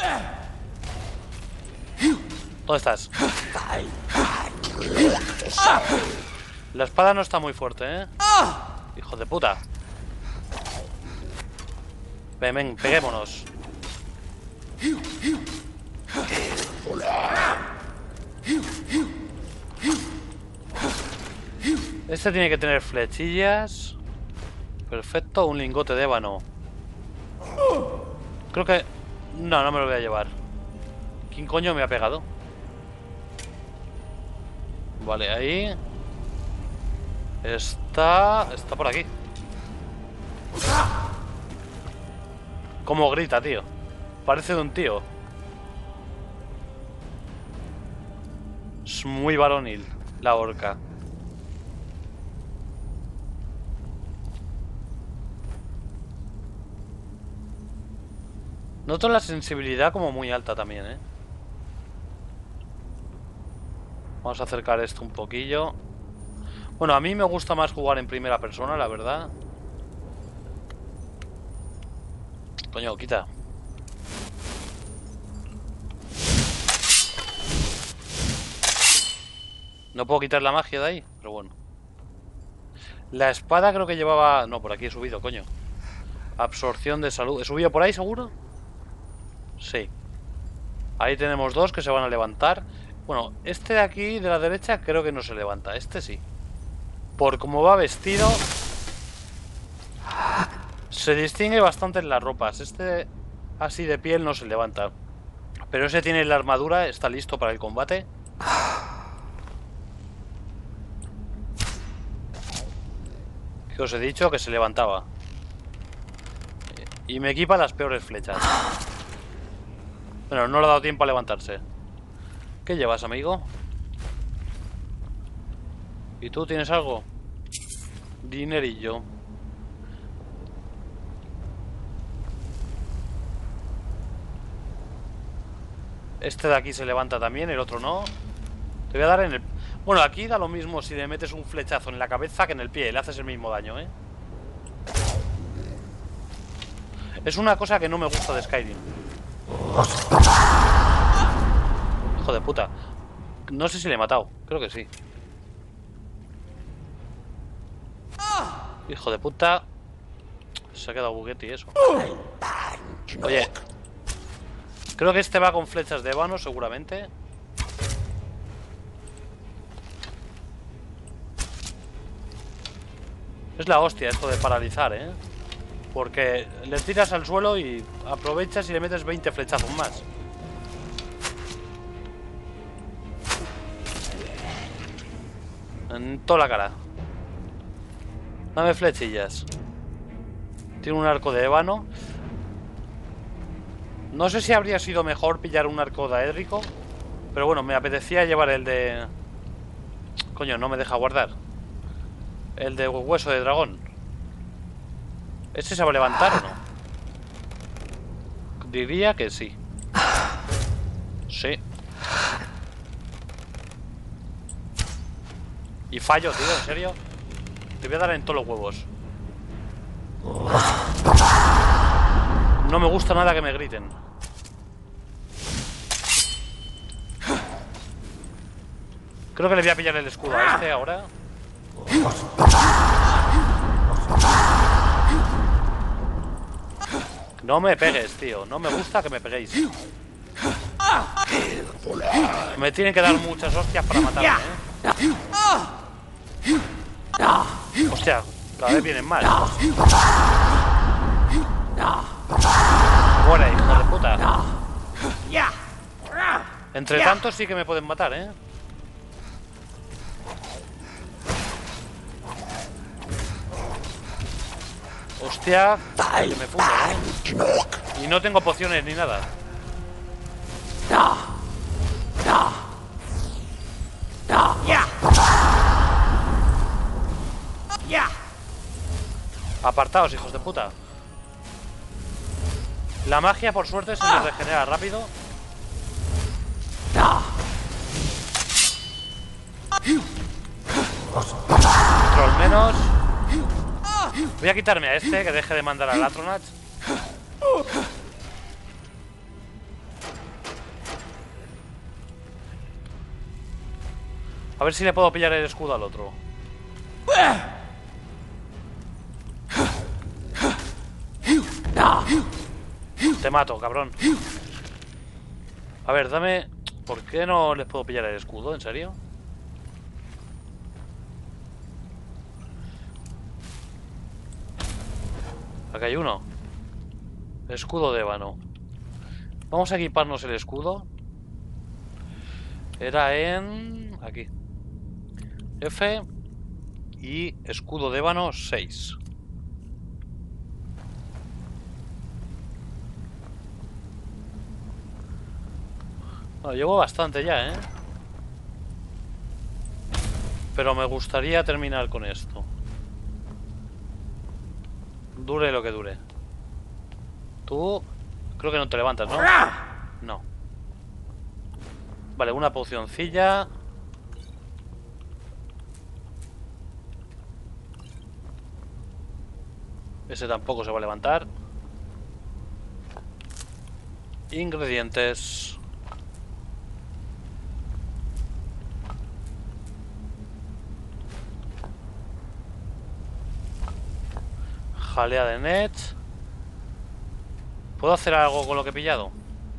[SPEAKER 1] ¿Dónde estás? La espada no está muy fuerte, hijo de puta. Ven, ven, peguémonos. Este tiene que tener flechillas. Perfecto, un lingote de ébano. Creo que... No, no me lo voy a llevar. ¿Quién coño me ha pegado? Vale, ahí. Está por aquí. Cómo grita, tío. Parece de un tío. Es muy varonil la orca. Noto la sensibilidad como muy alta también, Vamos a acercar esto un poquillo. Bueno, a mí me gusta más jugar en primera persona, la verdad. Coño, quita. No puedo quitar la magia de ahí, pero bueno. La espada creo que llevaba... No, por aquí he subido, coño. Absorción de salud. ¿He subido por ahí, seguro? Sí. Ahí tenemos dos que se van a levantar. Bueno, este de aquí, de la derecha, creo que no se levanta. Este sí. Por cómo va vestido, se distingue bastante en las ropas. Este así de piel no se levanta. Pero ese tiene la armadura, está listo para el combate. Que os he dicho que se levantaba. Y me equipa las peores flechas. Bueno, no le ha dado tiempo a levantarse. ¿Qué llevas, amigo? ¿Y tú tienes algo? Dinerillo. Este de aquí se levanta también, el otro no. Te voy a dar en el... Bueno, aquí da lo mismo si le metes un flechazo en la cabeza que en el pie. Le haces el mismo daño, Es una cosa que no me gusta de Skyrim. Hijo de puta. No sé si le he matado. Creo que sí. Hijo de puta. Se ha quedado buguete y eso. Oye. Creo que este va con flechas de ébano, seguramente. Es la hostia esto de paralizar, Porque le tiras al suelo y aprovechas y le metes 20 flechazos más. En toda la cara. Dame flechillas. Tiene un arco de ébano. No sé si habría sido mejor pillar un arco daédrico, pero bueno, me apetecía llevar el de... Coño, no me deja guardar. El de hueso de dragón. ¿Este se va a levantar o no? Diría que sí. Sí. Y fallo, tío, ¿en serio? Te voy a dar en todos los huevos. No me gusta nada que me griten. Creo que le voy a pillar el escudo a este ahora. No me pegues, tío. No me gusta que me peguéis. Me tienen que dar muchas hostias para matarme, Hostia, cada vez vienen más. Muere, hijo de puta. Entre tanto sí que me pueden matar, Hostia, que me fundo, Y no tengo pociones ni nada. Apartaos, hijos de puta. La magia, por suerte, se me regenera rápido. otro al menos. Voy a quitarme a este, que deje de mandar al Atronach. A ver si le puedo pillar el escudo al otro. Te mato, cabrón. A ver, dame... ¿Por qué no les puedo pillar el escudo? ¿En serio? Acá hay uno. Escudo de ébano. Vamos a equiparnos el escudo. Era en... aquí. F. Y escudo de ébano 6. Bueno, llevo bastante ya, ¿eh? Pero me gustaría terminar con esto. Dure lo que dure. Tú... creo que no te levantas, ¿no? No. Vale, una pocioncilla. Ese tampoco se va a levantar. Ingredientes. Jalea de net. ¿Puedo hacer algo con lo que he pillado?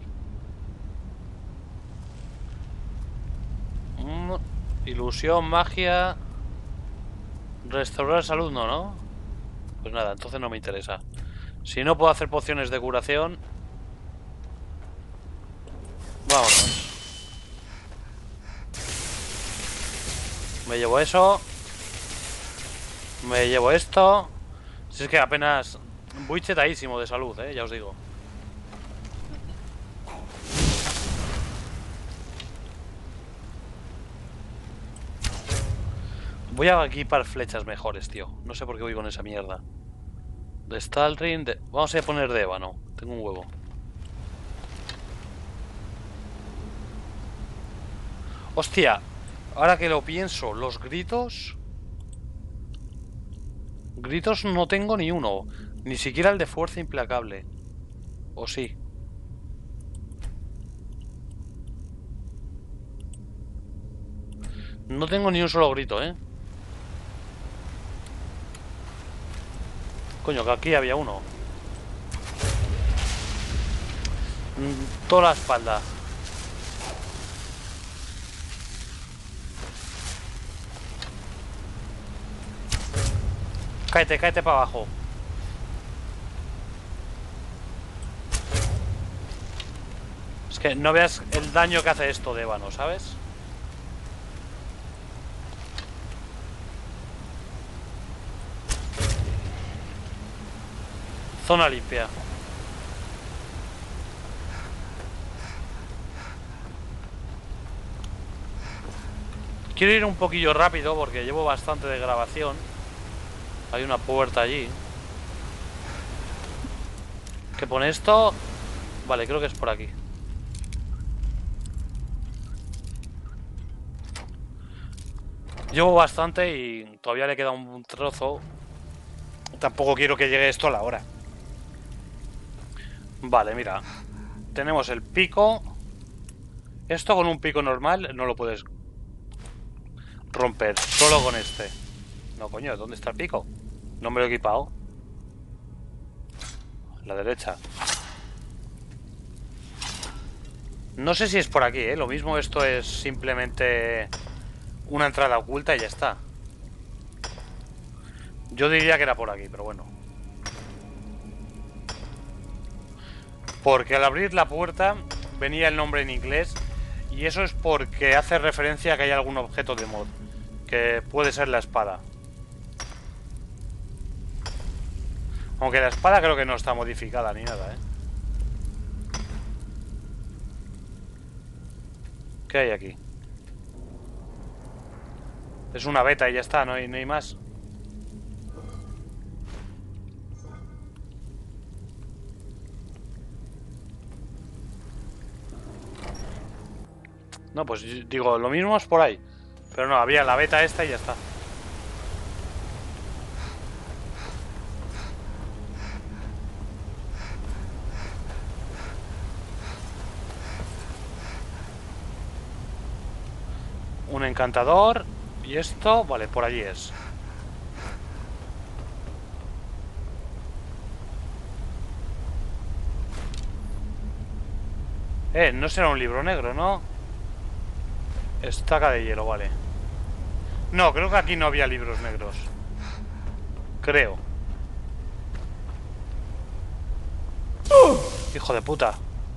[SPEAKER 1] Ilusión, magia. Restaurar salud, no, ¿no? Pues nada, entonces no me interesa. Si no puedo hacer pociones de curación, vámonos. Me llevo eso. Me llevo esto. Si es que apenas... voy chetadísimo de salud, ya os digo. Voy a equipar flechas mejores, tío. No sé por qué voy con esa mierda. De Stalring, de... vamos a poner de ébano. Tengo un huevo. Hostia, ahora que lo pienso, los gritos... gritos no tengo ni uno. Ni siquiera el de fuerza implacable. ¿O sí? No tengo ni un solo grito, ¿eh? Coño, que aquí había uno. Toda la espalda. Cáete, cáete para abajo. Es que no veas el daño que hace esto de ébano, ¿sabes? Zona limpia. Quiero ir un poquillo rápido porque llevo bastante de grabación. Hay una puerta allí. ¿Qué pone esto? Vale, creo que es por aquí. Llevo bastante y todavía le queda un trozo. Tampoco quiero que llegue esto a la hora. Vale, mira. Tenemos el pico. Esto con un pico normal no lo puedes romper. Solo con este. No, coño, ¿dónde está el pico? No me lo he equipado. A la derecha. No sé si es por aquí, ¿eh? Lo mismo esto es simplemente una entrada oculta y ya está. Yo diría que era por aquí, pero bueno. Porque al abrir la puerta venía el nombre en inglés. Y eso es porque hace referencia a que hay algún objeto de mod. Que puede ser la espada. Aunque la espada creo que no está modificada ni nada, ¿eh? ¿Qué hay aquí? Es una beta y ya está, no hay más. No, pues digo, lo mismo es por ahí. Pero no, había la beta esta y ya está. Un encantador. Y esto, vale, por allí es. No será un libro negro, ¿no? Estaca de hielo, vale. No, creo que aquí no había libros negros. Creo. Hijo de puta.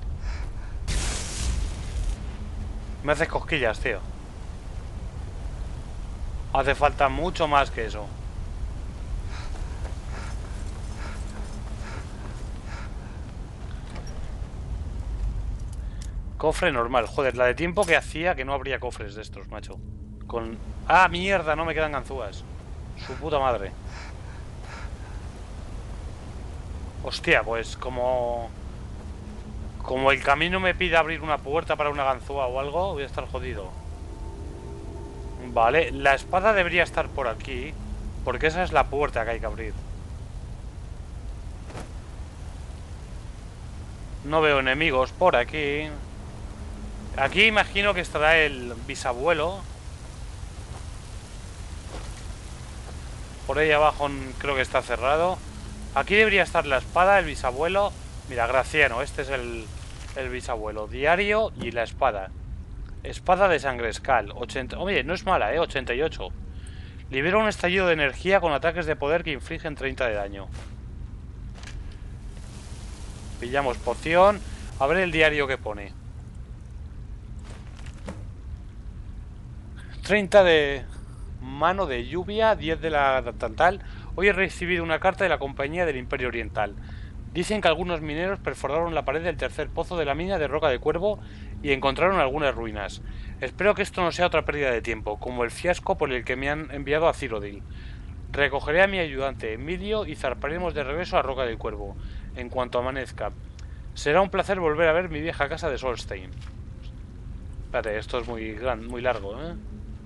[SPEAKER 1] Me haces cosquillas, tío. Hace falta mucho más que eso. Cofre normal. Joder, la de tiempo que hacía que no habría cofres de estos, macho. Con... ¡Ah, mierda! No me quedan ganzúas. Su puta madre. Hostia, pues como el camino me pide abrir una puerta para una ganzúa o algo, voy a estar jodido. Vale, la espada debería estar por aquí, porque esa es la puerta que hay que abrir. No veo enemigos por aquí. Aquí imagino que estará el bisabuelo. Por ahí abajo creo que está cerrado. Aquí debería estar la espada, el bisabuelo. Mira, Graciano, este es el bisabuelo. Diario y la espada. Espada de Sangrescal, 80... Oye, no es mala, 88. Libera un estallido de energía con ataques de poder que infligen 30 de daño. Pillamos poción. A ver el diario que pone. 30 de mano de lluvia, 10 de la tantal. Hoy he recibido una carta de la Compañía del Imperio Oriental. Dicen que algunos mineros perforaron la pared del tercer pozo de la mina de Roca de Cuervo y encontraron algunas ruinas. Espero que esto no sea otra pérdida de tiempo, como el fiasco por el que me han enviado a Cyrodiil. Recogeré a mi ayudante, Emidio, y zarparemos de regreso a Roca del Cuervo, en cuanto amanezca. Será un placer volver a ver mi vieja casa de Solstein. Espérate, esto es muy largo, ¿eh?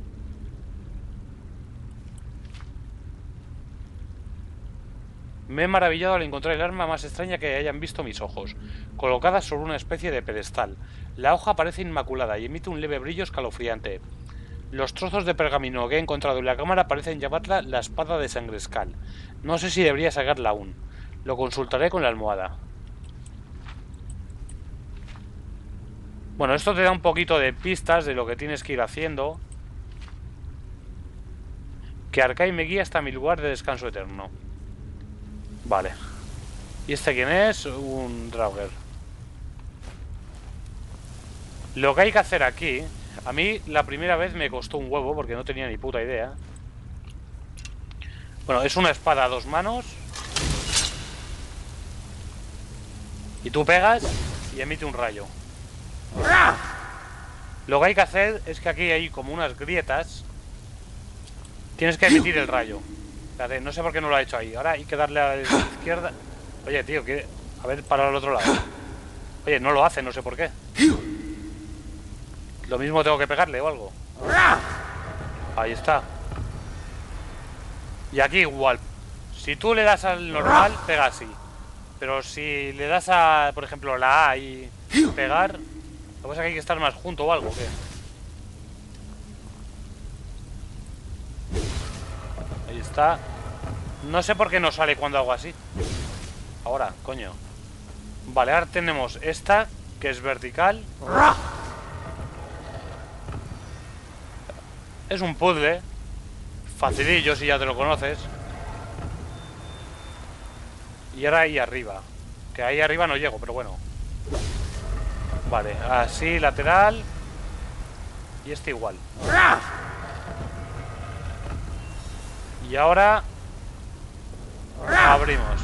[SPEAKER 1] Me he maravillado al encontrar el arma más extraña que hayan visto mis ojos, colocada sobre una especie de pedestal. La hoja parece inmaculada y emite un leve brillo escalofriante. Los trozos de pergamino que he encontrado en la cámara parecen llamarla la espada de Sangrescal. No sé si debería sacarla aún. Lo consultaré con la almohada. Bueno, esto te da un poquito de pistas de lo que tienes que ir haciendo. Que Arkai me guía hasta mi lugar de descanso eterno. Vale. ¿Y este quién es? Un Draugr. Lo que hay que hacer aquí... A mí la primera vez me costó un huevo porque no tenía ni puta idea. Bueno, es una espada a dos manos. Y tú pegas y emite un rayo. Lo que hay que hacer es que aquí hay como unas grietas. Tienes que emitir el rayo. Espérate, no sé por qué no lo ha hecho ahí. Ahora hay que darle a la izquierda. Oye, tío, a ver, para el otro lado. Oye, no lo hace, no sé por qué. Lo mismo tengo que pegarle o algo. Ahí está. Y aquí igual. Si tú le das al normal, pega así. Pero si le das a, por ejemplo, la A y pegar, lo que pasa es que hay que estar más junto o algo, ¿qué? Ahí está. No sé por qué no sale cuando hago así. Ahora, coño. Vale, ahora tenemos esta, que es vertical. Es un puzzle. Facilillo si ya te lo conoces. Y ahora ahí arriba. Que ahí arriba no llego, pero bueno. Vale, así lateral. Y este igual. Y ahora abrimos.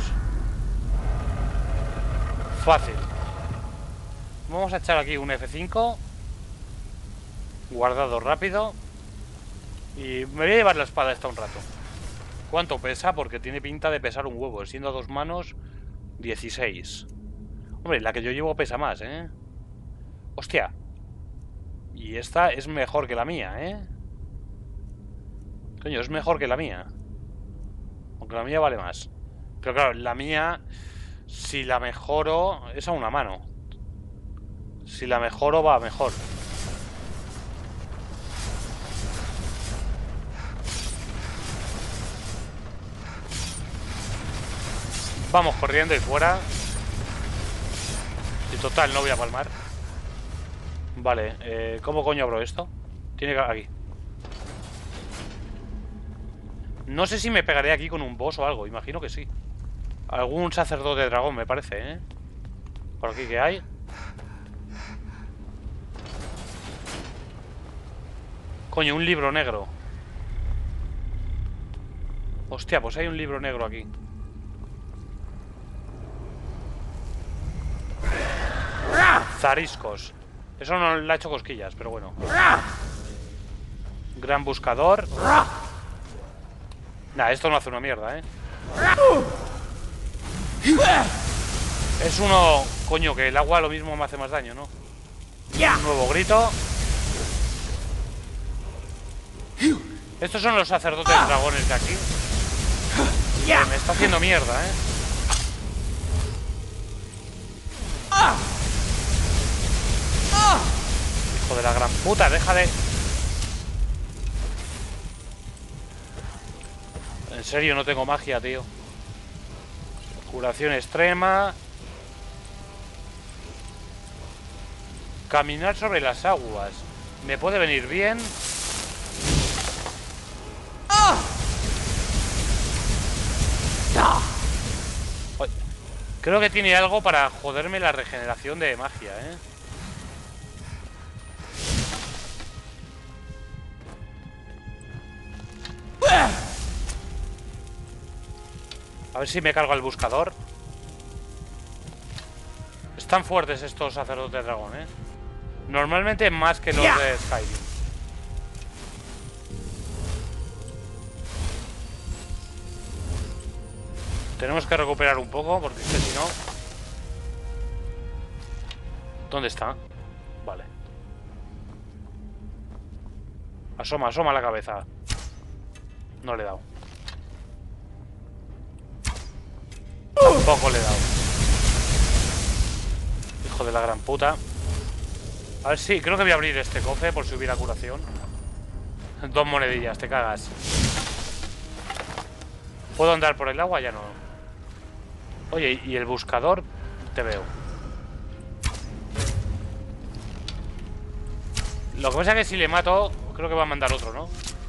[SPEAKER 1] Fácil. Vamos a echar aquí un F5. Guardado rápido. Y me voy a llevar la espada esta un rato. ¿Cuánto pesa? Porque tiene pinta de pesar un huevo. Siendo a dos manos, 16. Hombre, la que yo llevo pesa más, ¿eh? Hostia. Y esta es mejor que la mía, ¿eh? Coño, es mejor que la mía. Aunque la mía vale más. Pero claro, la mía, si la mejoro, es a una mano. Si la mejoro, va mejor. Vamos corriendo y fuera. Y total, no voy a palmar. Vale, ¿cómo coño abro esto? Tiene que... aquí. No sé si me pegaré aquí con un boss o algo. Imagino que sí. Algún sacerdote dragón, me parece, ¿eh? Por aquí que hay. Coño, un libro negro. Hostia, pues hay un libro negro aquí. Zariscos. Eso no le ha hecho cosquillas, pero bueno. Gran buscador. Nah, esto no hace una mierda, ¿eh? Es uno... Coño, que el agua lo mismo me hace más daño, ¿no? Un nuevo grito. Estos son los sacerdotes dragones de aquí. Me está haciendo mierda, ¿eh? Hijo de la gran puta, deja de... En serio, no tengo magia, tío. Curación extrema. Caminar sobre las aguas. Me puede venir bien. Creo que tiene algo para joderme la regeneración de magia, ¿eh? A ver si me cargo el buscador. Están fuertes estos sacerdotes dragón, ¿eh? Normalmente más que los de Skyrim. Tenemos que recuperar un poco, porque es que si no... ¿Dónde está? Vale. Asoma, asoma la cabeza. No le he dado. Tampoco le he dado. Hijo de la gran puta. A ver si... creo que voy a abrir este cofre por si hubiera curación. 2 monedillas, te cagas. ¿Puedo andar por el agua? Ya no. Oye, y el buscador, te veo. Lo que pasa es que si le mato, creo que va a mandar otro, ¿no?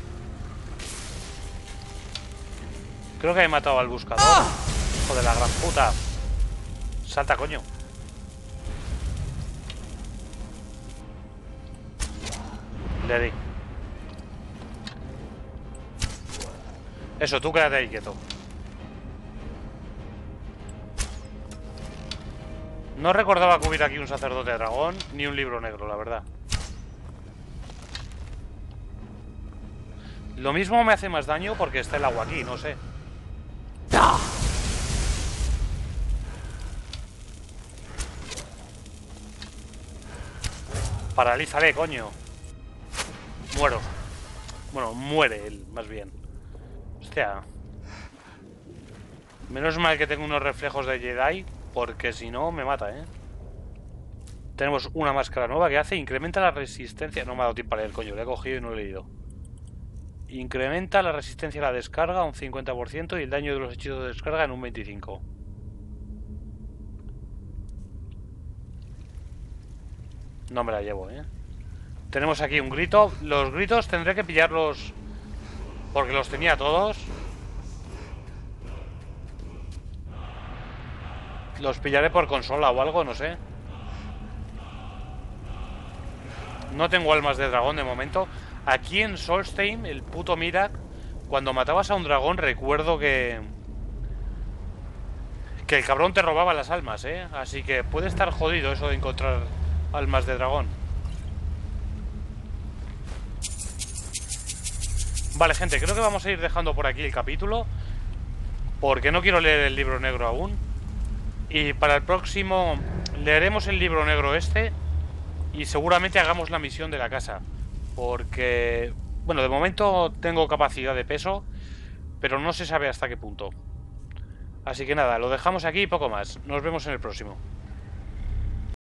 [SPEAKER 1] Creo que he matado al buscador. Hijo de la gran puta. Salta, coño. Le di. Eso, tú quédate ahí quieto. No recordaba que hubiera aquí un sacerdote dragón ni un libro negro, la verdad. Lo mismo me hace más daño porque está el agua aquí, no sé. Paralízale, coño. Muero. Bueno, muere él, más bien. Hostia. Menos mal que tengo unos reflejos de Jedi, porque si no me mata, ¿eh? Tenemos una máscara nueva que hace... Incrementa la resistencia... No me ha dado tiempo a leer, coño. Le he cogido y no lo he leído. Incrementa la resistencia a la descarga un 50% y el daño de los hechizos de descarga en un 25%. No me la llevo, ¿eh? Tenemos aquí un grito. Los gritos tendré que pillarlos porque los tenía todos. Los pillaré por consola o algo, no sé. No tengo almas de dragón de momento. Aquí en Solstheim, el puto Mirak, cuando matabas a un dragón, recuerdo que el cabrón te robaba las almas, ¿eh? Así que puede estar jodido eso de encontrar almas de dragón. Vale, gente, creo que vamos a ir dejando por aquí el capítulo, porque no quiero leer el libro negro aún. Y para el próximo leeremos el libro negro este y seguramente hagamos la misión de la casa. Porque, bueno, de momento tengo capacidad de peso, pero no se sabe hasta qué punto. Así que nada, lo dejamos aquí y poco más. Nos vemos en el próximo.